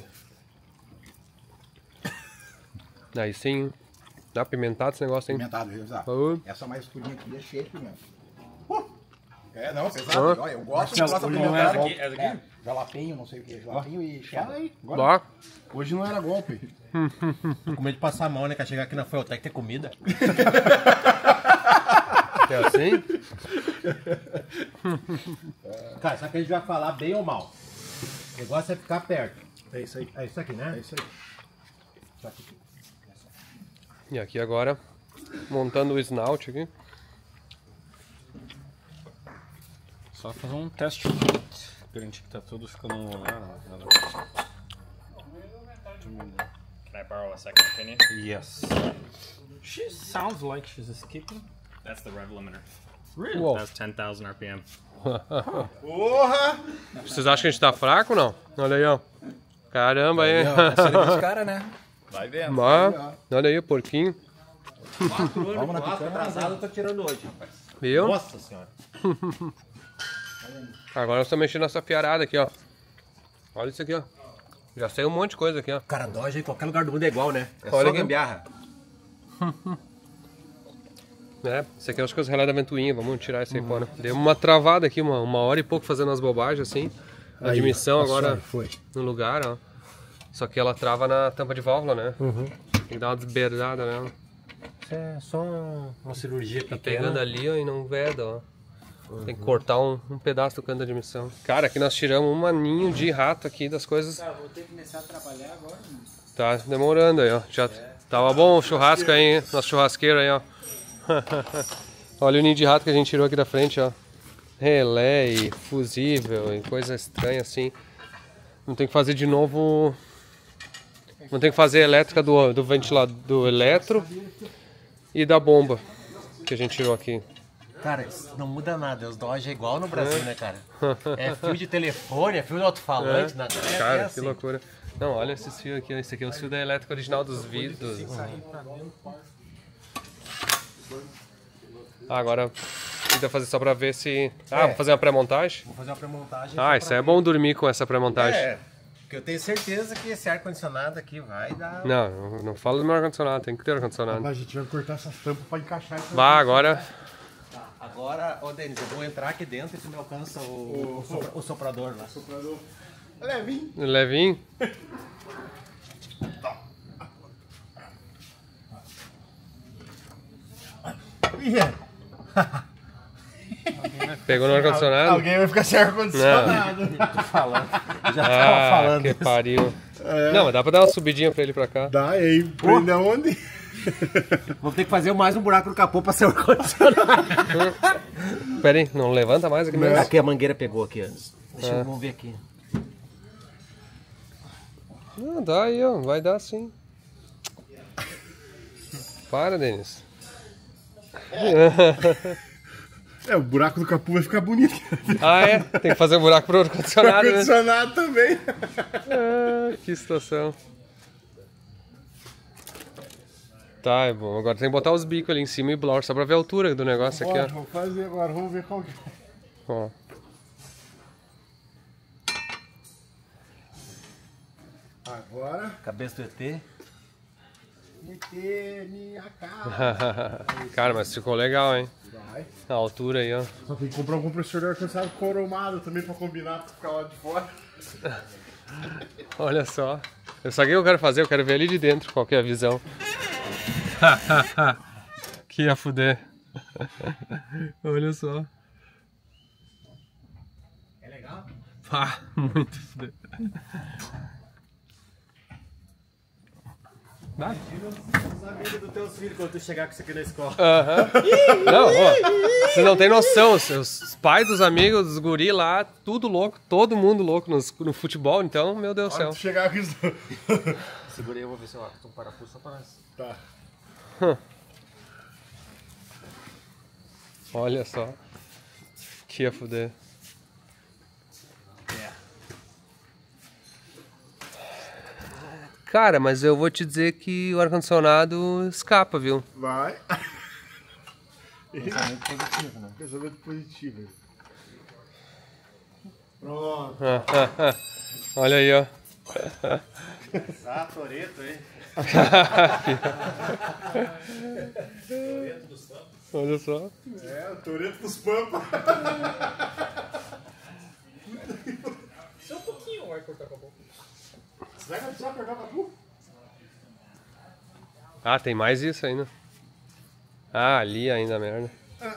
Aí sim. Dá pimentado esse negócio, hein? Pimentado, viu? Oh. Essa mais escurinha aqui é cheia de pimenta. É, não, pesado. Olha, eu gosto de Essa aqui? Jalapeño, não sei o que. Jalapeño e chá. Ó. Hoje não era golpe. Tô com medo de passar mal, né? Que chegar aqui na Fueltec ter comida. É assim? Cara, só que a gente vai falar bem ou mal. O negócio é ficar perto. É isso aí. É isso aqui, né? É isso aí. Isso aqui. E aqui agora, montando o snout aqui. Só fazer um teste fit. Garantir que tá tudo ficando no lugar. Can I borrow a second opinion? Yes. She sounds like she's skipping. That's the rev limiter. Really? Uou. That's 10,000 RPM. Porra! Vocês acham que a gente tá fraco ou não? Olha aí, ó. Caramba, hein? Os caras, né? Vai vendo. Mas, olha aí, porquinho. Vamos na picada. Atrasado eu tô tirando hoje, rapaz. Viu? Nossa senhora. Agora nós estamos mexendo nessa fiarada aqui, ó. Olha isso aqui, ó. Já sei um monte de coisa aqui, ó. Cara, Dodge em qualquer lugar do mundo é igual, né? É Olha só aqui. gambiarra. Esse aqui eu acho que é os relés da ventoinha, vamos tirar isso aí fora. Deu uma travada aqui, uma hora e pouco fazendo as bobagens assim. A Aí, admissão passou, agora foi. no lugar, ó. Só que ela trava na tampa de válvula, né? Tem que dar uma desberdada nela. Isso é só uma cirurgia Tá pequena. pegando ali, ó, e não veda, ó. Tem que cortar um pedaço do cano da admissão. Cara, aqui nós tiramos um maninho de rato aqui das coisas. Cara, vou ter que começar a trabalhar agora, mano. Tá demorando aí, ó. Já tava bom o churrasco aí, hein? Nosso churrasqueiro aí, ó. Olha o ninho de rato que a gente tirou aqui da frente, ó. Relé e fusível e coisa estranha assim. Não tem que fazer de novo. Não tem que fazer a elétrica do ventilador, do eletro e da bomba que a gente tirou aqui. Cara, isso não muda nada. Os Dodge é igual no Brasil, né, cara? É fio de telefone, é fio de alto-falante. Cara, assim. que loucura. Não, olha esses fios aqui. Esse aqui é o fio da elétrica original dos vidros. Ah, agora tenta fazer só pra ver se... Ah, vou fazer uma pré-montagem? Vou fazer uma pré-montagem. Ah, isso é bom dormir com essa pré-montagem. É, porque eu tenho certeza que esse ar-condicionado aqui vai dar... Não fala do meu ar-condicionado, tem que ter ar-condicionado. Mas a gente vai cortar essas tampas pra encaixar isso. Vá, agora... Agora, ô Denis, eu vou entrar aqui dentro e tu me alcança o soprador lá. Soprador. Levinho. Levinho. Pegou no ar-condicionado? Alguém vai ficar sem ar-condicionado. Tô falando. Já tava falando. Que isso. pariu. Não, mas dá pra dar uma subidinha pra ele pra cá. Dá aí, prende aonde? Vou ter que fazer mais um buraco no capô pra ser o ar-condicionado. Pera aí, não levanta mais aqui mesmo? Aqui a mangueira pegou aqui antes. Deixa eu vamos ver aqui. Não, dá aí, ó. Vai dar sim. Para, Denis. É, o buraco do capô vai ficar bonito. Ah, é? Tem que fazer um buraco pro ar-condicionado, né? Ar-condicionado também. Ah, que situação. Tá, é bom. Agora tem que botar os bicos ali em cima e blower, só pra ver a altura do negócio aqui, ó. Vamos fazer agora, vamos ver qual que é. Ó. Agora. Cabeça do ET. ET, minha cara. Cara, mas ficou legal, hein? Vai. A altura aí, ó. Só tem que comprar um compressor de ar-condicionado cromado também pra combinar, pra ficar lá de fora. Olha só. Eu só que eu quero fazer, eu quero ver ali de dentro qual que é a visão. Que ia fuder. Olha só. É legal? Ah, muito fuder. Os amigos dos teus filhos quando tu chegar com isso aqui na escola. Não, ó, você não tem noção. Os pais dos amigos, dos guri lá, tudo louco, todo mundo louco no futebol, então, meu Deus do céu. Se chegar com isso. Segurei, eu vou ver se eu acho um parafuso só pra nós. Tá. Olha só. Que ia fuder. Cara, mas eu vou te dizer que o ar-condicionado escapa, viu? Vai. Pensamento positivo, né? Pensamento positivo. Pronto. Olha aí, ó. Ah, Toreto, hein? Olha só. É, o Toreto dos Pampas. Só um pouquinho vai cortar com a boca. Será que vai precisar cortar o capu? Ah, tem mais isso ainda. Ah, ali ainda, merda.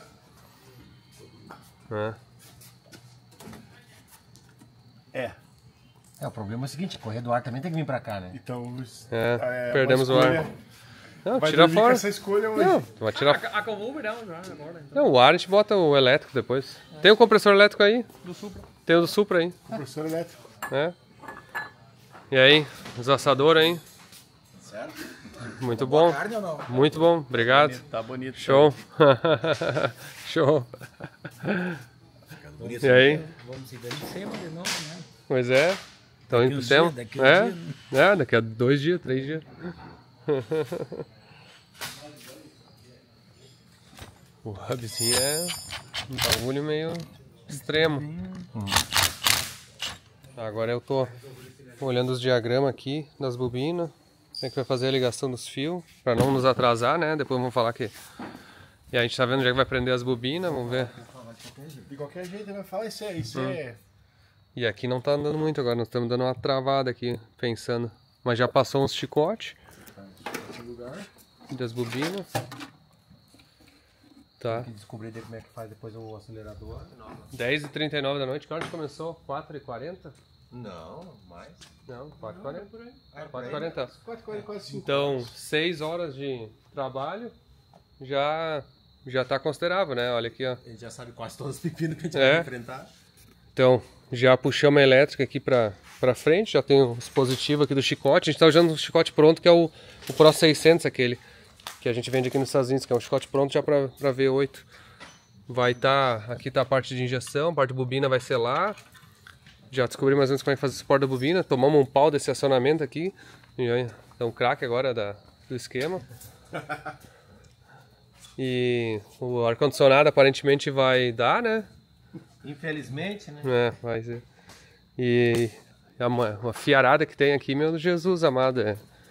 O problema é o seguinte, correr do ar também tem que vir pra cá, né? Então, perdemos o ar. Não, vai tira dormir com fora. essa escolha hoje. Não, vai tirar. Acabou já agora. Então. Não, o ar a gente bota o elétrico depois. Tem o compressor elétrico aí? Do Supra. Tem o do Supra aí. Professor elétrico. É. E aí, os assadores aí? Certo? Muito bom. Carne ou não? Muito bom, obrigado. Tá bonito. Show. Show. E aí? Vamos se ver sempre de novo, né? Pois é. Estão indo pro tema? daqui uns dias, né? Daqui a 2 dias, 3 dias. O hubzinho é um bagulho meio extremo. Agora eu tô olhando os diagramas aqui das bobinas. Como é que vai fazer a ligação dos fios para não nos atrasar, né? Depois vamos falar que... E a gente tá vendo onde é que vai prender as bobinas, vamos ver. De qualquer jeito, vai falar isso é... E aqui não tá andando muito agora, nós estamos dando uma travada aqui, pensando. Mas já passou uns chicotes das bobinas. Tá. Tem que descobrir como é que faz depois o acelerador. 10h39 da noite, que hora a gente começou? 4h40? Não, mais. Não, 4h40 por aí. 4h40. 4, quase 5. Então, 6 horas de trabalho já tá considerável, né? Olha aqui, ó. A gente já sabe quase todos os pepinos que a gente vai enfrentar. Então, já puxamos a elétrica aqui pra frente, já tem o dispositivo aqui do chicote. A gente tá usando o chicote pronto, que é o Pro 600, aquele que a gente vende aqui nos Estados Unidos, que é um chicote pronto já pra V8. Vai tá, aqui tá a parte de injeção, a parte de bobina vai ser lá. Já descobri mais ou menos como é que faz o suporte da bobina. Tomamos um pau desse acionamento aqui. Então, craque agora do esquema. E o ar-condicionado aparentemente vai dar, né? Infelizmente, né? É, vai ser. E uma fiarada que tem aqui, meu Jesus amado.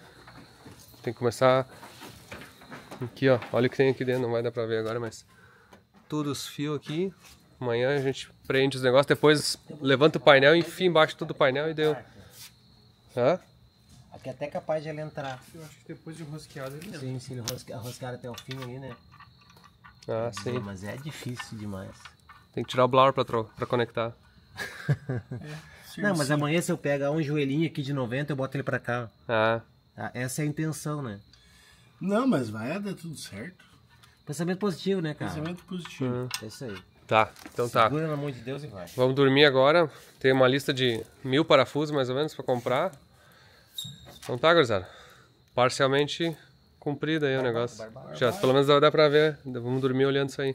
Tem que começar. Aqui, ó. Olha o que tem aqui dentro, não vai dar pra ver agora, mas. Tudo os fios aqui. Amanhã a gente prende os negócios, depois levanta o painel, enfia embaixo tudo o painel e deu. Hã? Aqui é até capaz de ele entrar. Eu acho que depois de rosqueado ele entra. Sim, se ele rosquear até o fim ali, né? Ah, sim. Mas é difícil demais. Tem que tirar o blower pra conectar. Não, mas amanhã se eu pegar um joelhinho aqui de 90, eu boto ele pra cá. Ah. Essa é a intenção, né? Não, mas vai dar tudo certo. Pensamento positivo, né, cara? Pensamento positivo. É isso aí. Tá, então tá. Segura na mão de Deus e vai. Vamos dormir agora. Tem uma lista de 1000 parafusos mais ou menos pra comprar. Então tá, gurizada. Parcialmente cumprido aí o negócio. Já, pelo menos dá pra ver. Vamos dormir olhando isso aí.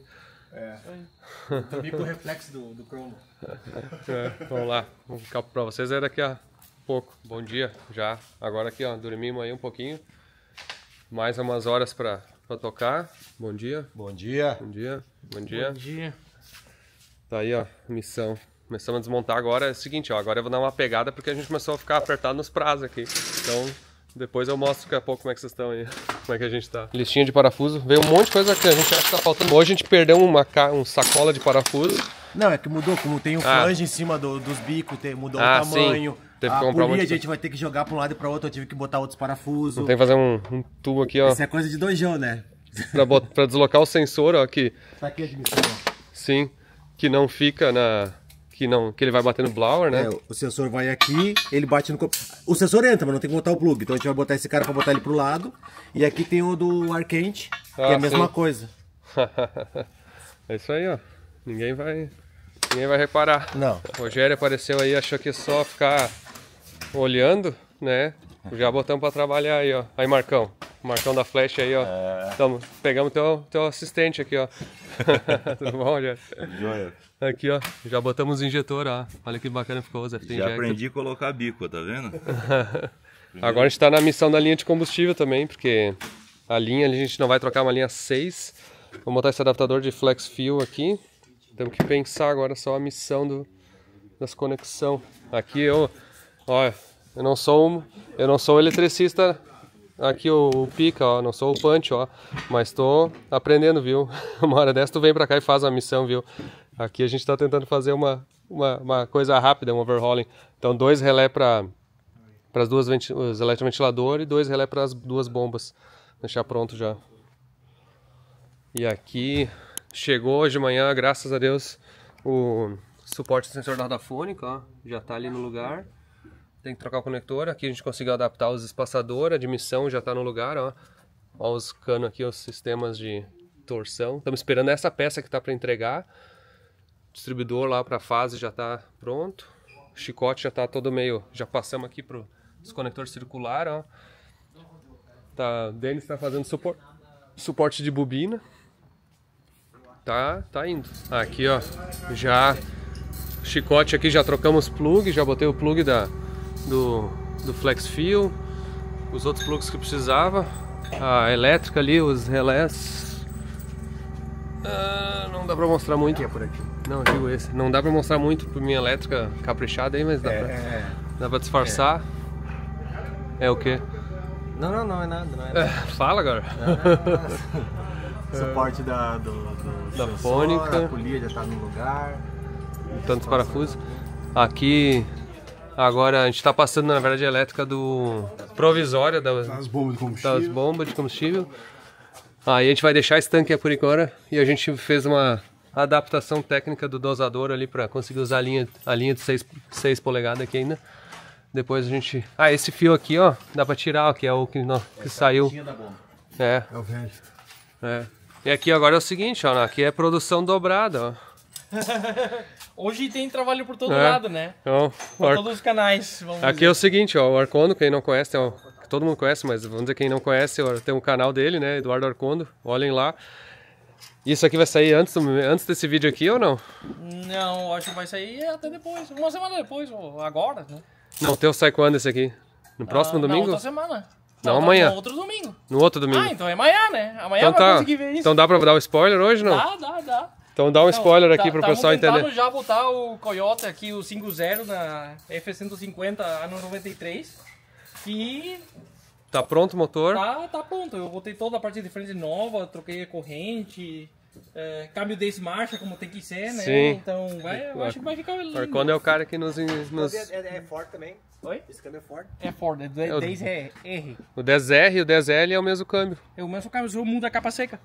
Dormir com o reflexo do cromo. Vamos lá. Vou ficar pra vocês aí daqui a pouco. Bom dia já. Agora aqui, ó. Dormimos aí um pouquinho. Mais umas horas pra tocar. Bom dia. Bom dia. Bom dia. Bom dia. Bom dia. Tá aí, ó, missão. Começamos a desmontar agora. É o seguinte, ó, agora eu vou dar uma pegada porque a gente começou a ficar apertado nos prazos aqui. Então, depois eu mostro daqui a pouco como é que vocês estão aí. Como é que a gente tá. Listinha de parafuso. Veio um monte de coisa que a gente acha que tá faltando. Hoje a gente perdeu um sacola de parafuso. Não, é que mudou. Como tem o flange em cima dos bicos, mudou o tamanho. Sim. Teve que comprar polia, a gente vai ter que jogar pra um lado e pra outro. Eu tive que botar outros parafusos. Tem que fazer um tubo aqui, ó. Isso é coisa de dojão, né? Pra deslocar o sensor, ó, que... Tá aqui a admissão, ó. Sim, que não fica na... Que ele vai bater no blower, né? O sensor vai aqui, ele bate no... O sensor entra, mas não tem que botar o plug. Então a gente vai botar esse cara pra botar ele pro lado. E aqui tem o do ar quente, que é a mesma coisa. É isso aí, ó. Ninguém vai reparar. Não. O Rogério apareceu aí, achou que ia só ficar olhando, né? Já botamos pra trabalhar aí, ó. Aí, Marcão. Marcão da Flash aí, ó. Então, pegamos teu assistente aqui, ó. Tudo bom, Rogério? Joia. Aqui, ó. Já botamos o injetor, ó. Olha que bacana ficou o Zé. Já aprendi a colocar bico, tá vendo? Agora a gente tá na missão da linha de combustível também, porque a linha a gente não vai trocar uma linha 6. Vamos botar esse adaptador de flex fuel aqui. Temos que pensar agora só a missão das conexões. Aqui eu não sou eletricista aqui o pica, ó, não sou o punch, ó, mas tô aprendendo, viu? Uma hora dessa tu vem pra cá e faz uma missão, viu? Aqui a gente tá tentando fazer uma coisa rápida, um overhauling. Então 2 relé para as duas os eletroventiladores e 2 relé para as 2 bombas. Deixar pronto já. E aqui chegou hoje de manhã, graças a Deus, o suporte do sensor da roda fônica, ó, já tá ali no lugar. Tem que trocar o conector. Aqui a gente conseguiu adaptar os espaçadores, a admissão já tá no lugar, ó. Ó os canos aqui, os sistemas de torção. Estamos esperando essa peça que tá para entregar. O distribuidor lá para fase já tá pronto. O chicote já tá todo meio, já passamos aqui pro desconector circular, ó. Tá, o Denis tá fazendo suporte de bobina. Tá indo. Aqui, ó, já chicote aqui, já trocamos plug, já botei o plug do flex fuel, os outros plugs que precisava, a elétrica ali, os relés. Não dá pra mostrar muito. É por aqui. Não, eu digo esse. Não dá pra mostrar muito por minha elétrica caprichada aí, mas dá pra disfarçar. É o quê? Não é nada. Não é fala agora. Suporte da sensor, fônica. a polia já tá no lugar. Tantos parafusos. Aqui, agora a gente tá passando, na verdade, a elétrica provisória Das bombas de combustível. Aí a gente vai deixar esse tanque aí por agora e a gente fez uma adaptação técnica do dosador ali para conseguir usar a linha de 6 polegadas aqui ainda. Depois a gente... esse fio aqui, ó, dá para tirar, ó, que é o que saiu. É o velho. E aqui agora é o seguinte, ó, aqui é produção dobrada, ó. Hoje tem trabalho por todo lado, né? Então, por todos os canais. Aqui dizer. É o seguinte, ó, o Arcondo, quem não conhece, todo mundo conhece, mas vamos dizer quem não conhece, tem um canal dele, né, Eduardo Arcondo, olhem lá. Isso aqui vai sair antes desse vídeo aqui ou não? Não, acho que vai sair até depois, uma semana depois, ou agora, né? Não, o teu sai quando esse aqui? No próximo domingo? Na outra semana. Não, amanhã. No outro domingo. No outro domingo. Então é amanhã, né? Amanhã então vai conseguir ver isso. Então dá pra dar o spoiler hoje, não? Dá. Então dá um spoiler aqui pro pessoal entender. Estamos já botar o Coyote aqui, o 5.0 na F150 ano 93. E... Tá pronto o motor? Tá pronto. Eu botei toda a parte de frente nova, troquei a corrente, câmbio de marcha como tem que ser, né? Sim. Então eu acho que vai ficar lindo. O Arcondo é o cara que nos... É Ford também? Oi? Esse câmbio é Ford? É Ford, é 10R. O 10R e o 10L é o mesmo câmbio. É o mesmo câmbio, só muda a capa seca.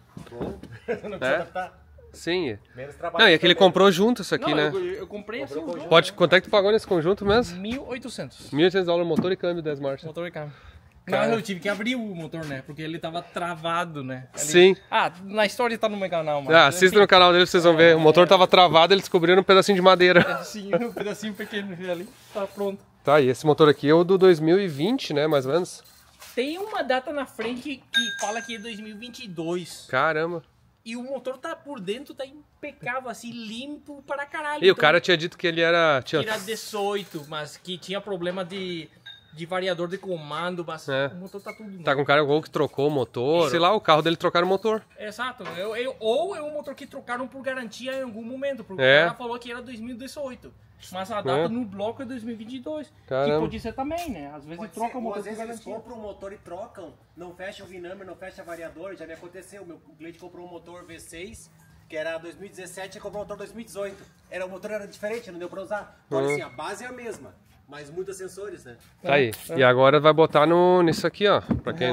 Não precisa adaptar. Sim. Menos trabalho. Não, e é que ele comprou junto isso aqui, né? Eu comprei assim. Quanto é que tu pagou nesse conjunto mesmo? $1.800. $1.800 motor e câmbio 10 marchas. Motor e câmbio. Mas eu tive que abrir o motor, né? Porque ele tava travado, né? Sim. Na história tá no meu canal, mano. Assista no canal dele, vocês vão ver. O motor tava travado, eles descobriram um pedacinho de madeira. Sim, um pedacinho pequeno ali. Tá pronto. Tá, e esse motor aqui é o do 2020, né? Mais ou menos. Tem uma data na frente que fala que é 2022. Caramba. E o motor tá por dentro, tá impecável, assim, limpo para caralho. E então, o cara tinha dito que ele era... Era 18, mas que tinha problema de variador de comando, mas o motor tá tudo... Tá com um cara que trocou o motor. Sei lá, o carro dele trocaram o motor. Exato. Ou é um motor que trocaram por garantia em algum momento, porque o cara falou que era 2018. Mas a data no bloco é 2022. Caramba. Que pode ser também, né? Às vezes troca o motor. Às vezes eles compram o motor e trocam, não fecha o vinâmero, não fecha variador. Já me aconteceu. O cliente comprou um motor V6, que era 2017, e comprou um motor 2018. O motor era diferente, não deu pra usar. Então, assim, a base é a mesma, mas muda sensores, né? Tá aí. E agora vai botar nisso aqui, ó. Pra quem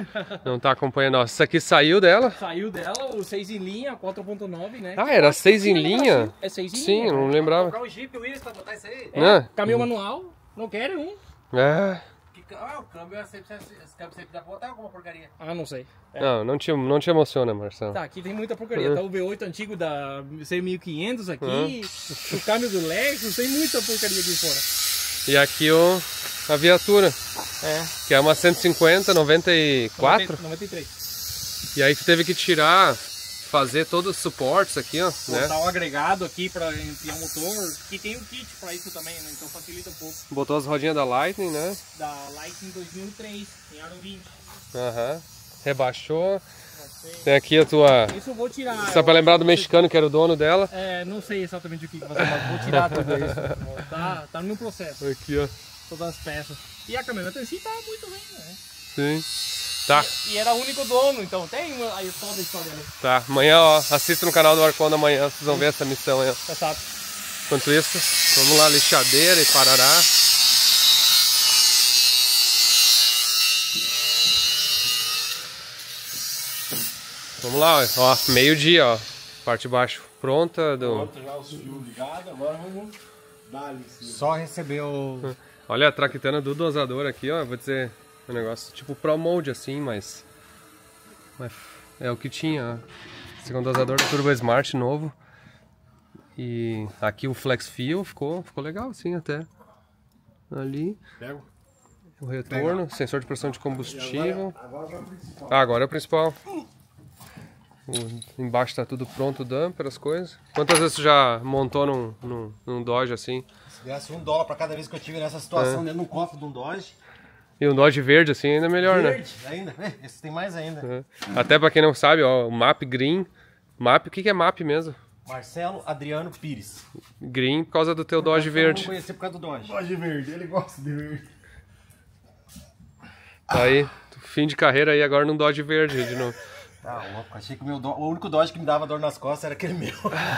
não tá acompanhando. Ó, isso aqui saiu dela? Saiu dela, o 6 em linha, 4.9, né? Ah, era 6 em linha? É 6 em linha. Sim, eu não lembrava. Comprar um Jeep Willys pra botar isso aí? Caminhão manual, não quero um. O câmbio sempre dá pra botar alguma porcaria. Não sei. Não te emociona, Marcelo. Tá, aqui tem muita porcaria. Tá o V8 antigo da C1500 aqui, o câmbio do Lexus, tem muita porcaria aqui fora. E aqui a viatura, que é uma 150, 94? 93. E aí tu teve que fazer todos os suportes aqui, ó. Botar o agregado aqui pra enfiar o motor, que tem o kit pra isso também, né? Então facilita um pouco. Botou as rodinhas da Lightning, né? Da Lightning 2003, em aro 20. Rebaixou. Tem aqui a tua... Isso eu vou tirar. Só pra lembrar do mexicano que era o dono dela. Não sei exatamente o que vai ser, mas vou tirar tudo isso. Tá no processo. Aqui, ó. Todas as peças. E a caminhonete em si tá muito bem, né? Sim. Tá. E era o único dono, então tem aí toda a história ali. Tá, amanhã, ó, assista no canal do Arconda amanhã, vocês vão ver essa missão aí, ó. Exato. Enquanto isso, vamos lá, lixadeira e parará. Vamos lá, ó, meio-dia, ó. Parte de baixo pronta. Pronto, já os fios ligados, agora vamos dar ali. Só receber o... Olha a traquitana do dosador aqui, ó. Vou dizer um negócio tipo Pro Mode assim, mas é o que tinha, ó. Segundo dosador do Turbo Smart novo. E aqui o Flex Feel ficou legal assim até. Ali. Pego. O retorno, sensor de pressão de combustível. Agora é o principal. Embaixo tá tudo pronto, o dumper, as coisas. Quantas vezes você já montou num Dodge assim? Se desse $1 pra cada vez que eu tive nessa situação dentro do cofre de um Dodge. E um Dodge verde assim ainda é melhor, verde, né? Ainda, esse tem mais ainda. Até pra quem não sabe, ó, o MAP Green. MAP, o que é MAP mesmo? Marcelo Adriano Pires. Green por causa do teu Dodge verde. Eu não conheci por causa do Dodge. Dodge verde, ele gosta de verde. Tá aí, fim de carreira aí agora num Dodge verde de novo. Tá louco, achei que o único Dodge que me dava dor nas costas era aquele meu.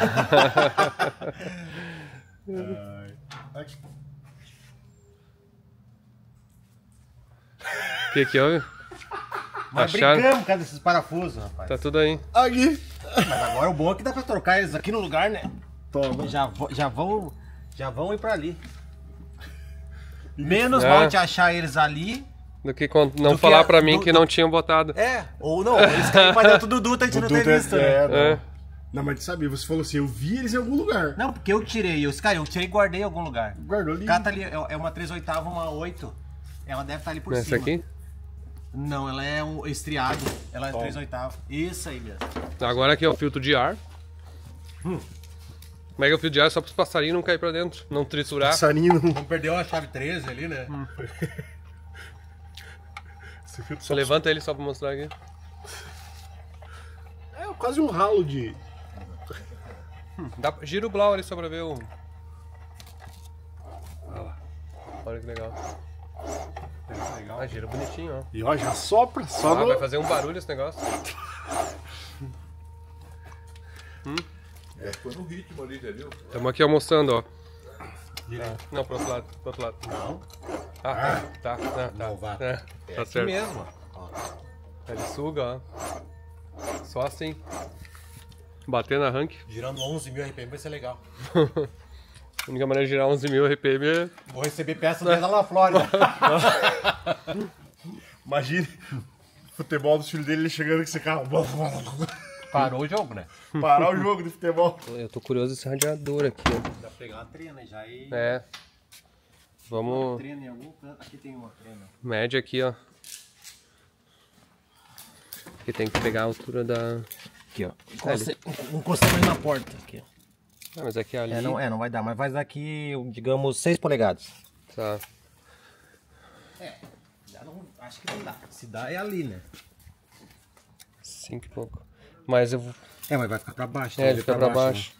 O que houve? Mas Acharam? brincamos por causa desses parafusos, rapaz. Tá tudo aí. Aqui. Mas agora o bom é que dá pra trocar eles aqui no lugar, né? Toma. Já vão ir pra ali. Menos mal de achar eles ali. Do que não falar pra mim que não tinham botado. Ou não, eles caíram pra dentro do Dutra, a gente não tem visto, né? Não, mas tu sabia, você falou assim, eu vi eles em algum lugar. Não, porque eu tirei, eu tirei e guardei em algum lugar. Guardou ali. Cata ali, é uma 3/8, uma 8. Ela deve estar ali por cima. Essa aqui? Não, ela é um estriado. Ela é 3/8. Isso aí mesmo. Agora aqui é o filtro de ar. Como é que é o filtro de ar? Só para os passarinhos não cair pra dentro, não triturar. Passarinho não perdeu a chave 13 ali, né? Você levanta ele só pra mostrar aqui. É quase um ralo de... Gira o Blau ali só pra ver o... Olha que legal. Ah, gira bonitinho, ó. E ó, já sopra, só vai fazer um barulho esse negócio. Foi no ritmo ali, entendeu? Estamos aqui almoçando, ó. Não, pro outro lado, pro outro lado. Não. Tá. Tá certo. Mesmo. Ele suga, ó. Só assim. Bater na arranque. Girando 11.000 RPM vai ser legal. A única maneira de girar 11.000 RPM é... Vou receber peças dentro lá na Flórida. Imagine o futebol dos filhos dele, ele chegando com esse carro. Parou o jogo, né? Parar o jogo de futebol. Eu tô curioso desse radiador aqui, ó. Dá pra pegar uma trena já e... Vamos... Trena em algum canto. Aqui tem uma trena. Média aqui, ó. Aqui tem que pegar a altura da... Aqui, ó. Encostando ali na porta. Aqui, ó. Mas aqui ali... Não vai dar, mas vai dar aqui, digamos, 6 polegadas. Tá. Acho que não dá. Se dá é ali, né? 5 e pouco. Mas eu vou... Mas vai ficar pra baixo. Ele fica pra baixo.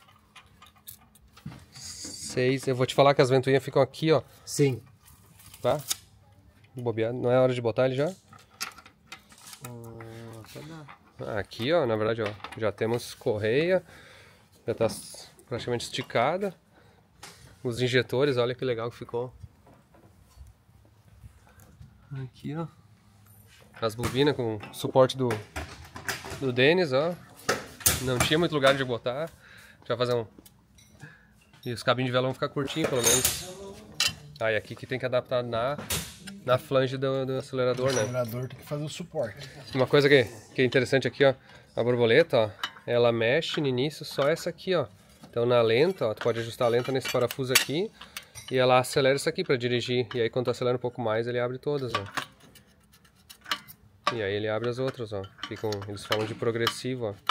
6. Eu vou te falar que as ventoinhas ficam aqui, ó. Sim. Tá? Bobeado. Não é hora de botar ele já? Aqui, ó, na verdade, ó. Já temos correia. Já tá praticamente esticada. Os injetores, olha que legal que ficou. Aqui, ó. As bobinas com suporte do Denis, ó. Não tinha muito lugar de botar. Já fazer um... E os cabinhos de vela vão ficar curtinhos, pelo menos. E aqui que tem que adaptar na flange do acelerador, né? O acelerador tem que fazer o suporte. Uma coisa que é interessante aqui, ó. A borboleta, ó. Ela mexe no início só essa aqui, ó. Então na lenta, ó. Tu pode ajustar a lenta nesse parafuso aqui. E ela acelera isso aqui pra dirigir. E aí quando tu acelera um pouco mais, ele abre todas, ó. E aí ele abre as outras, ó. Eles falam de progressivo, ó.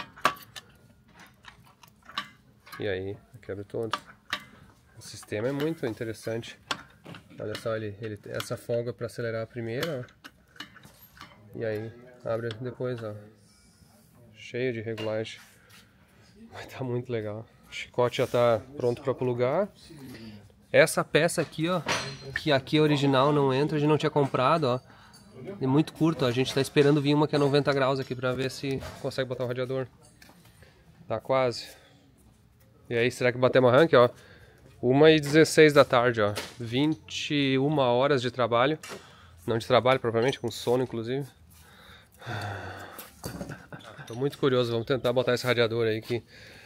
E aí, aqui abre todas. O sistema é muito interessante. Olha só, essa folga para acelerar a primeira, ó. E aí, abre depois, ó. Cheio de regulagem. Vai tá muito legal. O chicote já tá pronto para plugar. Essa peça aqui, ó, que aqui é original, não entra, a gente não tinha comprado, ó. E muito curto, a gente tá esperando vir uma que é 90 graus aqui pra ver se consegue botar o radiador. Tá quase. E aí, será que batemos arranque, ó? 1h16 da tarde, ó. 21 horas de trabalho. Não de trabalho, propriamente, com sono, inclusive. Tô muito curioso, vamos tentar botar esse radiador aí que...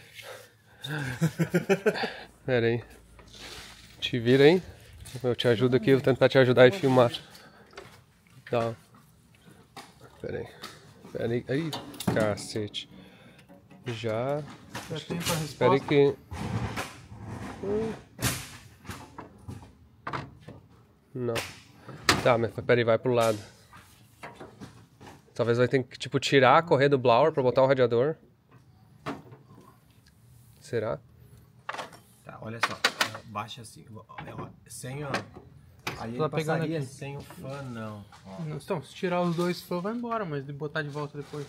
Pera aí. Te vira aí. Eu te ajudo aqui, vou tentar te ajudar e filmar. Tá. Pera aí. Pera aí. Ai, cacete. Já tem pra resposta. Espera aí que... Não. Tá, mas pera aí, vai pro lado. Talvez vai ter que, tipo, tirar a correia do blower pra botar o radiador. Será? Tá, olha só. Baixa assim. Sem, ó. Aí Tá ele passaria aqui. sem o fã, não. Ó. Então, se tirar os dois fãs, vai embora, mas de botar de volta depois.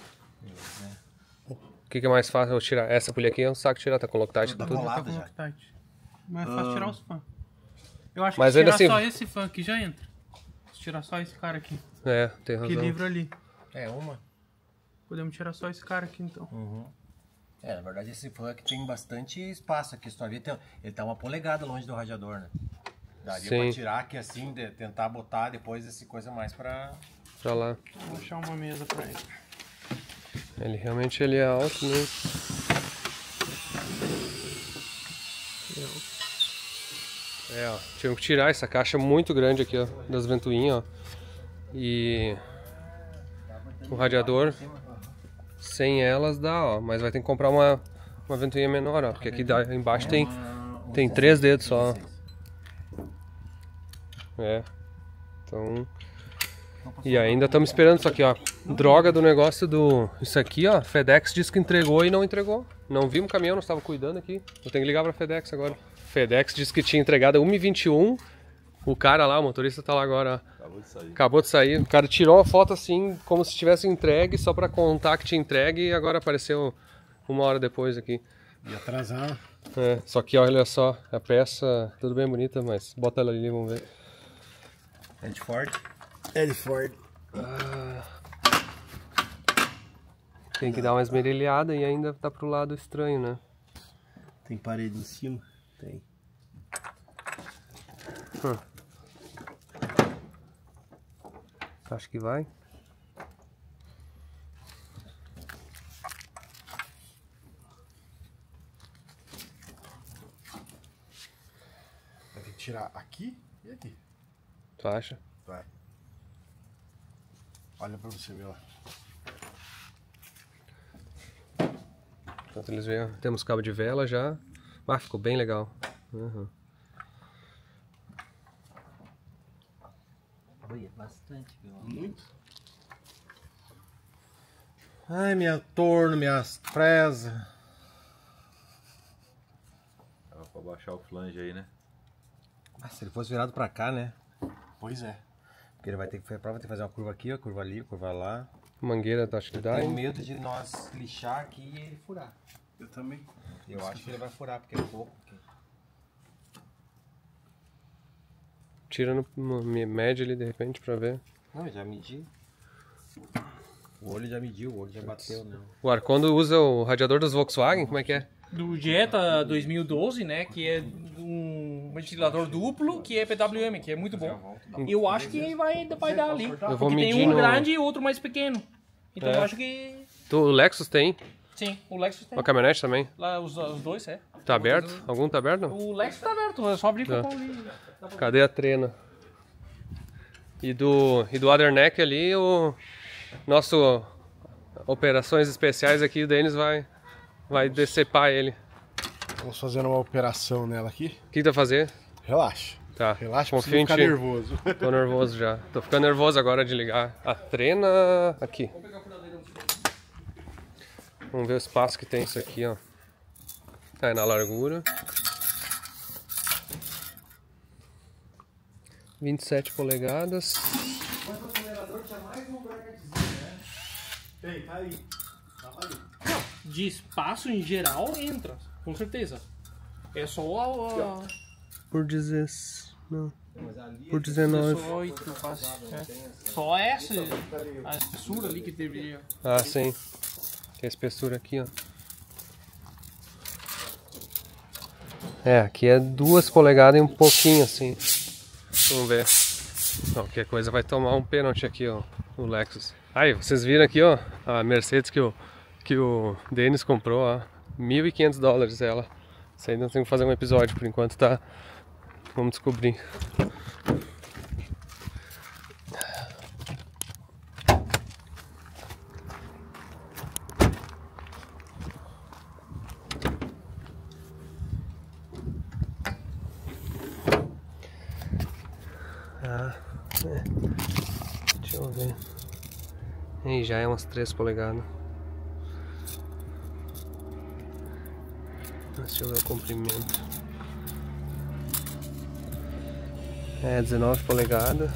O que é mais fácil eu tirar? Essa pilha aqui é um saco tirar, tá com Loctite Tá com tudo. colado Tá com já. Loctite. Mas é fácil tirar os fãs. Eu acho Mas que ainda tirar assim- só esse fã aqui já entra. Se tirar só esse cara aqui. É, tem Que razão. livro ali. É uma. Podemos tirar só esse cara aqui então. É, na verdade esse fã aqui tem bastante espaço aqui. Só ali ele tá 1 polegada longe do radiador, né? Daria Sim. pra tirar aqui assim, tentar botar depois esse coisa mais pra... Pra lá. Vou achar uma mesa pra ele. Ele realmente ele é alto, né? É, ó. Tivemos que tirar essa caixa muito grande aqui, ó. Das ventoinhas, ó. E... o radiador... Sem elas dá, ó. Mas vai ter que comprar uma ventoinha menor, ó. Porque aqui embaixo tem 3 dedos só. É. Então... E ainda estamos esperando isso aqui, ó. Droga do negócio do... Isso aqui, ó. FedEx disse que entregou e não entregou. Não vimos o caminhão, não estava cuidando aqui. Eu tenho que ligar pra FedEx agora. FedEx disse que tinha entregado a 1h21. O cara lá, o motorista tá lá agora, ó. Acabou de sair. O cara tirou uma foto assim, como se tivesse entregue, só pra contar que tinha entregue. E agora apareceu 1 hora depois aqui. E atrasar. É, só que olha só, a peça, tudo bem bonita, mas bota ela ali, vamos ver. É de Ford? É de Ford. Tem que dar uma esmerilhada e ainda tá pro lado estranho, né? Tem parede em cima? Tem. Acho que vai. Vai ter que tirar aqui e aqui. Tu acha? Vai. Olha pra você ver lá. Enquanto eles veem, temos cabo de vela já. Ah, ficou bem legal. Bastante, viu? Muito. Ai, minha torno, minhas presas. Dava pra baixar o flange aí, né? Ah, se ele fosse virado pra cá, né? Pois é. Porque ele vai ter que fazer uma curva aqui, uma curva ali, uma curva lá. Mangueira, tu acha que dá? Tenho hein? medo de nós lixar aqui e ele furar. Eu também. Eu acho que ele vai furar, porque é pouco. Tira no médio ali de repente pra ver. Não, eu já medi. O olho já mediu, o olho já bateu, né? O Arcondo usa o radiador dos Volkswagen, como é que é? Do Jetta 2012, né? Que é um ventilador duplo, que é PWM, que é muito bom. Eu acho que vai dar ali. Eu vou Porque medir tem um no- grande e outro mais pequeno. Então É. eu acho que... O Lexus tem? Sim, o Lexus tem. A caminhonete também? Lá, os dois, é. Tá aberto? Algum tá aberto? O Lexus tá aberto, é só abrir pra ali. Cadê a trena? E do other neck ali, o nosso operações especiais aqui, o Denis vai decepar ele. Vamos fazendo uma operação nela aqui. O que tu vai fazer? Relaxa. Tá. Relaxa pra você Confia não em ficar ti. nervoso. Tô nervoso já. Tô ficando nervoso agora de ligar a trena aqui. Vamos ver o espaço que tem isso aqui, ó. Tá, é na largura. 27 polegadas. Tem, tá aí. De espaço em geral, entra. Com certeza. É só a... Por 16. Não. Por 19. 18, quase. Só essa, a espessura ali que deveria. Ah, sim. Tem a espessura aqui, ó. É, aqui é 2 polegadas e um pouquinho assim. Vamos ver. Qualquer coisa vai tomar um pênalti aqui, ó. O Lexus. Aí, vocês viram aqui, ó. A Mercedes que o Denis comprou, ó. $1.500 ela. Isso aí nós temos que fazer um episódio, por enquanto tá. Vamos descobrir. Deixa eu ver. E já é umas 3 polegadas. Deixa eu ver o comprimento. É 19 polegadas.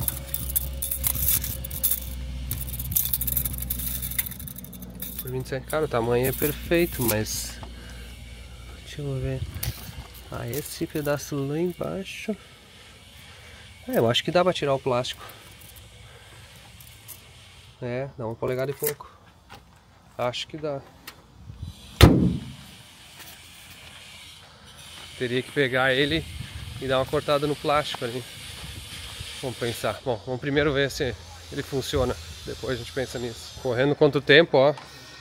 Por 27, cara, o tamanho é perfeito, mas deixa eu ver. Ah, esse pedaço lá embaixo. Eu acho que dá pra tirar o plástico. É, dá 1 polegada e pouco. Acho que dá. Teria que pegar ele e dar uma cortada no plástico ali. Vamos pensar. Bom, vamos primeiro ver se ele funciona. Depois a gente pensa nisso. Correndo quanto tempo, ó.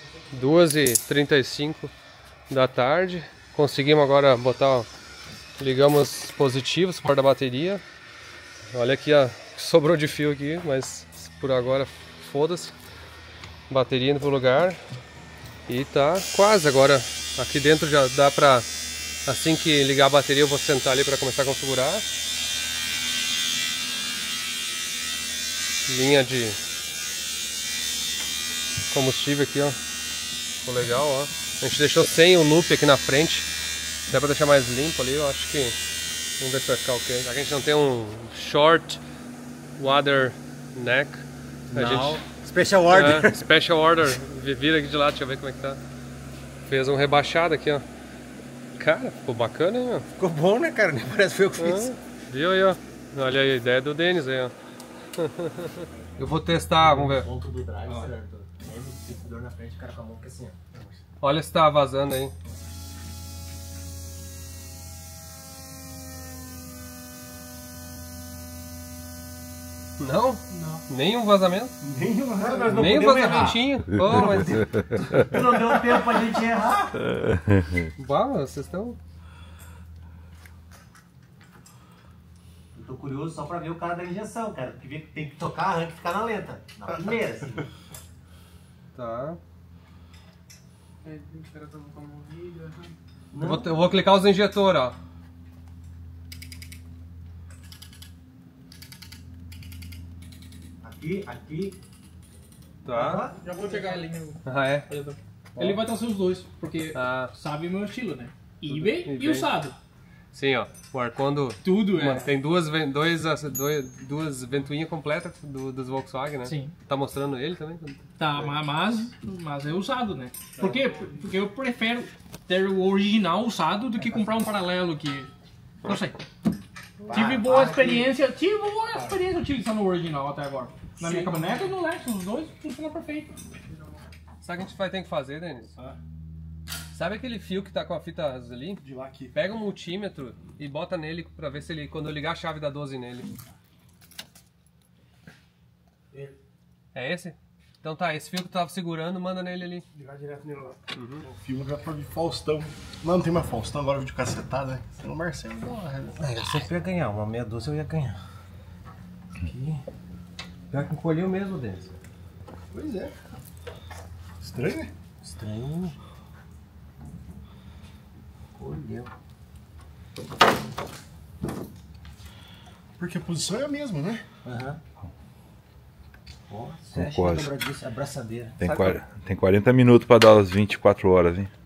2h35 da tarde. Conseguimos agora botar, ó, ligamos positivos fora da bateria. Olha aqui, ó, sobrou de fio aqui, mas por agora foda-se. Bateria indo pro lugar. E tá quase agora. Aqui dentro já dá pra... Assim que ligar a bateria eu vou sentar ali para começar a configurar. Linha de combustível aqui, ó. Ficou legal, ó. A gente deixou sem o loop aqui na frente. Dá para deixar mais limpo ali, eu acho que... Vamos ver se vai ficar ok. Já que a gente não tem um short water neck. Não. Special order. Special order. Vira aqui de lado, deixa eu ver como é que tá. Fez um rebaixado aqui, ó. Cara, ficou bacana, hein, meu? Ficou bom, né, cara? Nem parece que foi eu que fiz. Viu aí, ó. Olha aí, a ideia do Denis aí, ó. Eu vou testar, vamos ver. Ponto do drive, certo? O distribuidor na frente, o cara com a mão que assim, ó. Olha se tá vazando aí. Não? Não. Nenhum vazamento? Nem um vazamentinho. Pô, mas... Não deu tempo pra gente errar. Uau, vocês estão... Eu tô curioso só pra ver o cara da injeção, cara. Porque tem que tocar arranque e ficar na lenta. Na primeira, assim. Tá. Não. Eu vou clicar os injetores, ó. Aqui. Tá. Já vou pegar ele. Ah, é? Ele vai trazer os dois, porque sabe o meu estilo, né? eBay e usado. Sim, ó. O ar-condo... Tudo é. Tem duas ventoinhas completas dos Volkswagen, né? Sim. Tá mostrando ele também? Tá, mas é usado, né? Por quê? Porque eu prefiro ter o original usado do que comprar um paralelo que... Não sei. Tive boa experiência. Eu tive só no original até agora. Na minha caminhonete e no Lexus, os dois funcionam perfeito. Sabe o que a gente vai ter que fazer, Denis? Sabe aquele fio que tá com a fita ali? De lá aqui. Pega um multímetro e bota nele pra ver se ele, quando eu ligar a chave da 12 nele. É esse? Então tá, esse fio que tu tava segurando, manda nele ali. Ligar direto nele lá. O filme já foi de Faustão. Não tem mais Faustão, agora é vídeo cacetado, né? Você não Marcelo. Eu sempre ia ganhar, uma meia dúzia eu ia ganhar. Aqui. Pior que encolheu mesmo, Denis. Pois é. Estranho, né? Estranho. Encolheu. Porque a posição é a mesma, né? Aham. Quase. Abraçadeira. Tem 40 minutos pra dar as 24 horas, hein?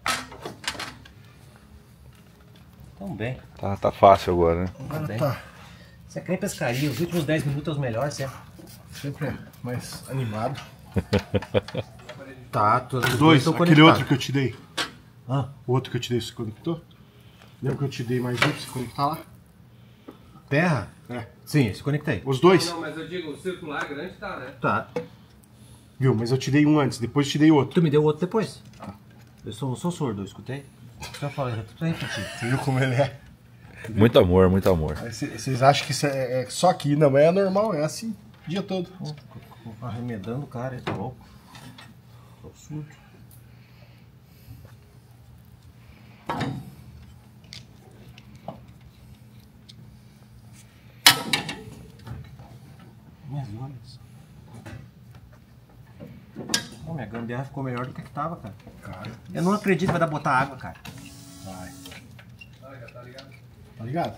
Tão bem. Tá fácil agora, né? Bem. Você é creme pescaria, os últimos 10 minutos é os melhores, certo? Sempre é mais animado. Tá, todos Dois, aquele conectados. outro que eu te dei. O outro que eu te dei, você conectou? Lembra que eu te dei mais um pra você conectar lá? Terra? É. Sim, esse conectei. Os dois? Não, mas eu digo, o circular grande tá, né? Tá. Viu, mas eu te dei um antes, depois eu te dei outro. Tu me deu outro depois. Eu sou surdo, eu escutei. Só falei, já tô repetindo. Você viu como ele é? Muito amor, muito amor. Vocês acham que isso é só aqui? Não, é normal, é assim o dia todo. Arremedando o cara, é louco. Tô surdo. Minhas olhas. Pô, minha gambiarra ficou melhor do que tava, cara. Eu não acredito que vai dar botar água, cara. Vai. Tá ligado? Tá ligado?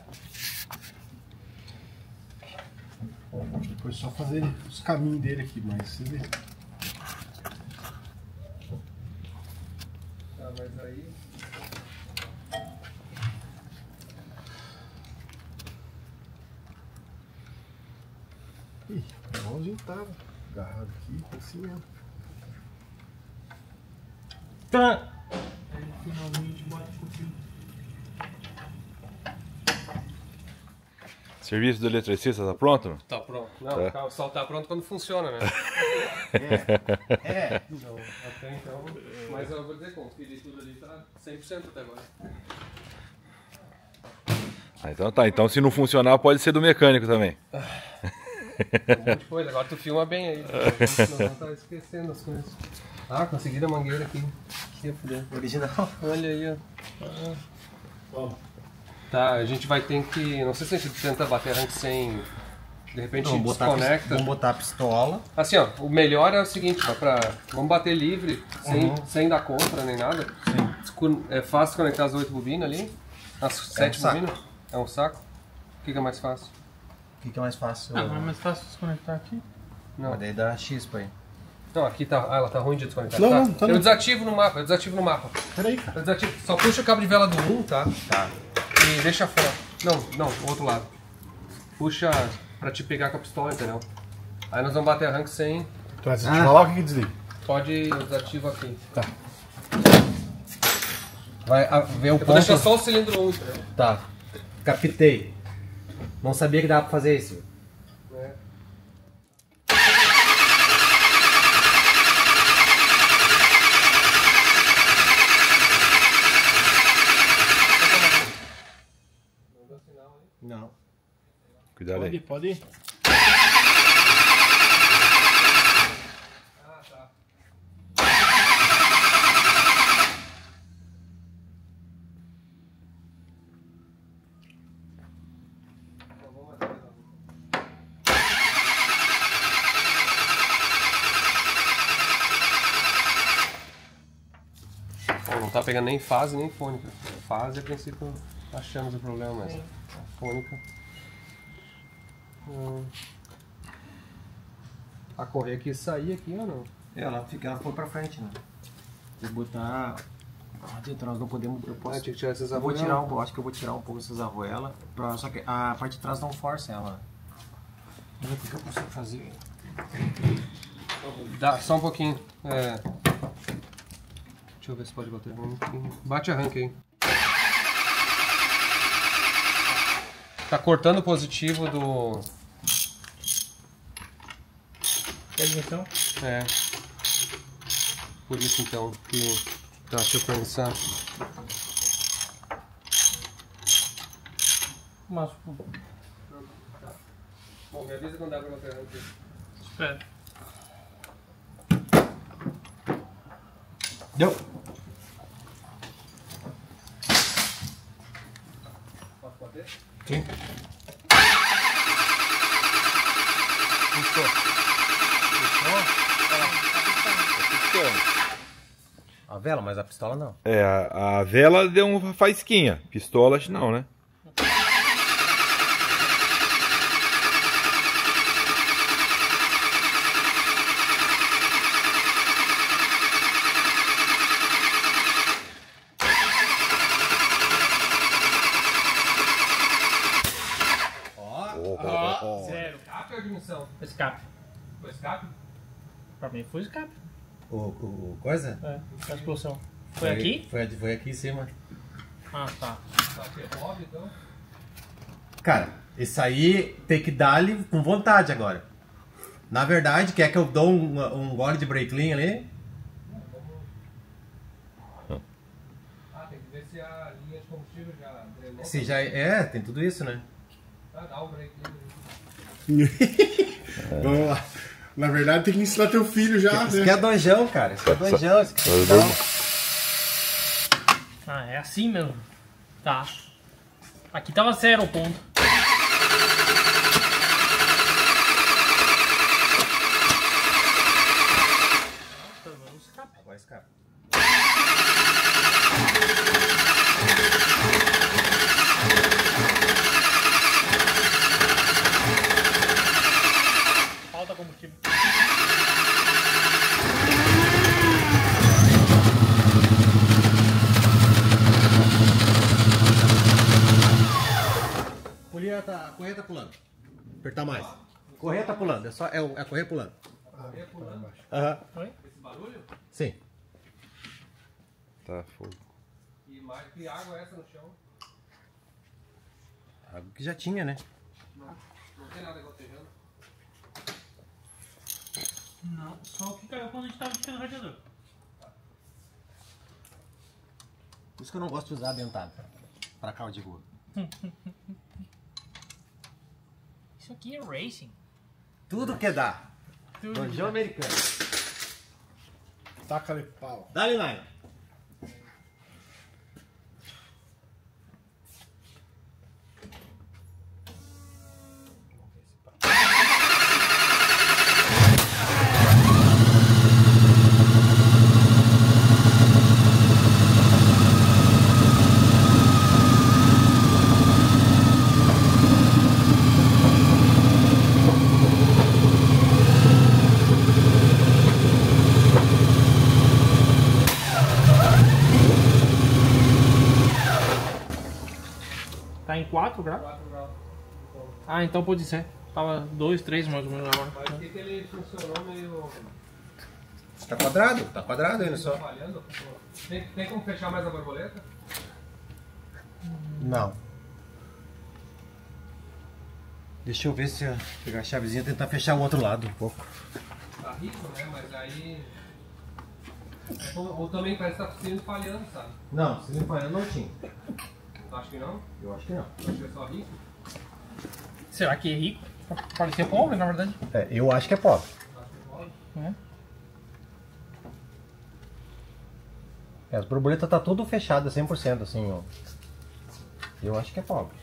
Depois só fazer os caminhos dele aqui, mas você vê. Tá, mas aí... Ih, igualzinho tava. Agarrado aqui, assim mesmo. Tá. Aí finalmente bota o fio. Serviço do eletricista tá pronto? Tá pronto. Não, o carro só tá pronto quando funciona, né? Não, até então... Mas eu vou dizer, conferi tudo ali, tá 100% até agora. Então tá, então se não funcionar pode ser do mecânico também. Um monte de coisa, agora tu filma bem aí. Não tá esquecendo as coisas. Ah, consegui a mangueira aqui. Aqui, fudeu. Original. Olha aí, ó. Tá, a gente vai ter que... Não sei se a gente tenta bater arranque sem... De repente Não, desconecta. Vamos botar a pistola. Assim, ó, o melhor é o seguinte, ó, vamos bater livre, sem dar contra nem nada. Sim. É fácil conectar as 8 bobinas ali. As 7 bobinas. É um saco. O que é mais fácil? O que é mais fácil? Ah, mas é mais fácil desconectar aqui. Não. Mas daí dá X pra aí. Não, aqui tá. Ah, ela tá ruim de desconectar. Não, tá? não, tá eu não. desativo no mapa, Peraí, cara. Eu desativo. Só puxa o cabo de vela do 1, tá? Tá. E deixa fora. Não, o outro lado. Puxa pra te pegar com a pistola, entendeu? Aí nós vamos bater arranque sem. Tu vai desativar lá ou o que desliga? Pode, eu desativo aqui. Tá. Vai ver o Eu ponto. vou deixar só o cilindro 1, entendeu? Tá. Captei. Não sabia que dava pra fazer isso. É. Não. Cuidado aí. Pode ir. Ah, tá. Não tá pegando nem fase nem fônica. Fase, a princípio, achamos o problema, mas a fônica. A correia quis sair aqui ou não? Ela foi pra frente, né? Tem que botar. Nós não podemos. Eu posso. Tinha que tirar essas Eu vou arruelas. tirar acho que eu vou tirar um pouco essas arruelas. Só que a parte de trás não força ela. Vamos ver o que eu consigo fazer. Dá, só um pouquinho. É. Deixa eu ver se pode bater um pouquinho. Bate arranque aí. Tá cortando o positivo do... Quer dizer, então? É. Por isso então que... Tá, deixa eu pensar. Mas, Bom, me avisa quando dá pra bater arranque. espera. Deu. Posso bater? Sim. A vela, mas a pistola não. É, a vela deu uma faísquinha. Pistola, acho que não, né? Zero. Escape ou admissão? Escape. Foi escape? Pra mim foi escape. O coisa? É, a explosão. Foi aqui? Foi aqui em cima. Ah, tá. Tá aqui, óbvio, então. Cara, Esse aí tem que dar-lhe com vontade agora. Na verdade, quer que eu dou um gole de Breitling ali? Tem que ver se a linha de combustível já drenou. Se já é, tem tudo isso, né? Dá o Breitling. Vamos lá. Na verdade, tem que ensinar teu filho já, Isso né? aqui é donjão, cara. Isso aqui é donjão. Isso aqui é Ah, é assim mesmo. Tá. Aqui tava 0 o ponto. Agora escapa. Falta combustível. A correia tá pulando. Apertar mais. Correia tá pulando. É a correia pulando. Correia pulando? Aham. Esse barulho? Sim. Tá fogo. Que água é essa no chão? Água que já tinha, né? Não tem nada gotejando. Não, só o que caiu quando a gente tava mexendo o radiador. Por isso que eu não gosto de usar dentado pra carro de rua. Isso aqui é racing. Tudo que dá. Tudo. Donjão americano. Taca-lhe pau. Dá-lhe lá. Tá em 4 graus? 4 graus. Ah, então pode ser. Tava 2, 3 mais ou menos agora. Mas o que ele funcionou meio... Tá quadrado ainda só. falhando? Tem como fechar mais a borboleta? Não. Deixa eu ver se eu pegar a chavezinha e tentar fechar o outro lado um pouco. Tá rico, né? Mas aí... Ou também parece que tá sendo falhando, sabe? Não, se não falhando não tinha. Tu acha que não? Eu acho que não. Acho que é só rico? Será que é rico? Parecia pobre, na verdade. É, eu acho que é pobre. É. É, as borboletas tá tudo fechado 100% assim, ó. Eu acho que é pobre.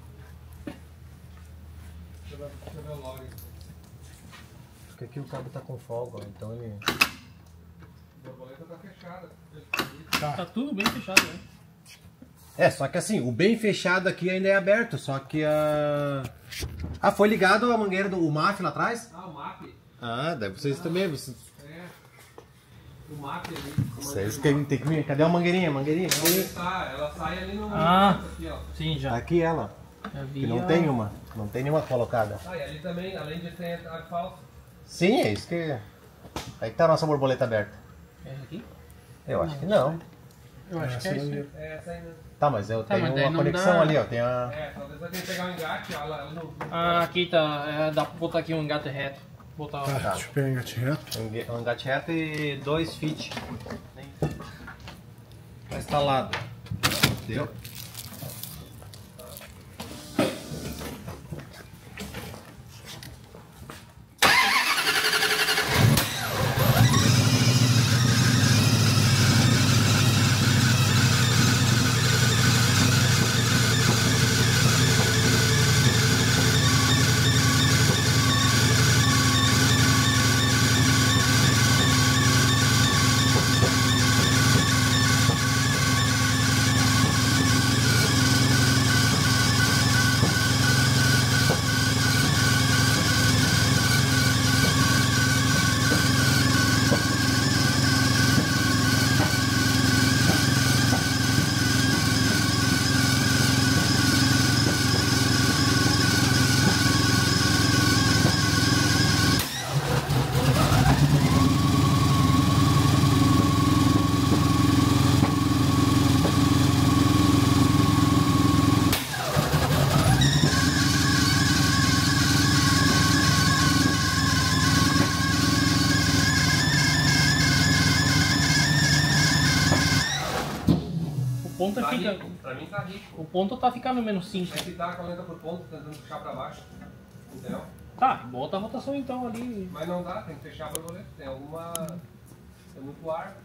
Deixa eu ver o log. Porque aqui o cabo tá com folga, então ele... A borboleta tá fechada. Tá tudo bem fechado, né? É, só que assim, o bem fechado aqui ainda é aberto, só que a... Ah, foi ligado a mangueira do MAF lá atrás? Ah, o MAP. Ah, deve vocês também. Vocês... É. O MAP ali. Vocês tem que me... Cadê a mangueirinha? Mangueirinha? Ela sai ali no... Ah, aqui, ó. sim, já. Aqui ela. Já vi. Que não tem uma. Não tem nenhuma colocada. Ah, e ali também, além de ter a falsa. Sim, é isso que... Aí que tá a nossa borboleta aberta. É essa aqui? Eu acho que não. Eu acho que é isso. É essa aí mesmo. Tá, mas eu tenho mas daí uma não conexão dá. ali, ó. Tem a... É, talvez vai ter que pegar o engate, ó, ela não... Ah, aqui tá. É, dá pra botar aqui um engate reto. Botar. Tá, deixa eu pegar engate reto. Um engate reto e 2 feet. Tá instalado. Deu? ponto Tá fica. rico. Pra mim tá rico. O ponto tá ficando menos 5. É que tá com a lenta por ponto, tentando puxar pra baixo. Entendeu? Tá, bota a rotação então ali. Mas não dá, tem que fechar a borboleta. Tem alguma. Tem muito ar.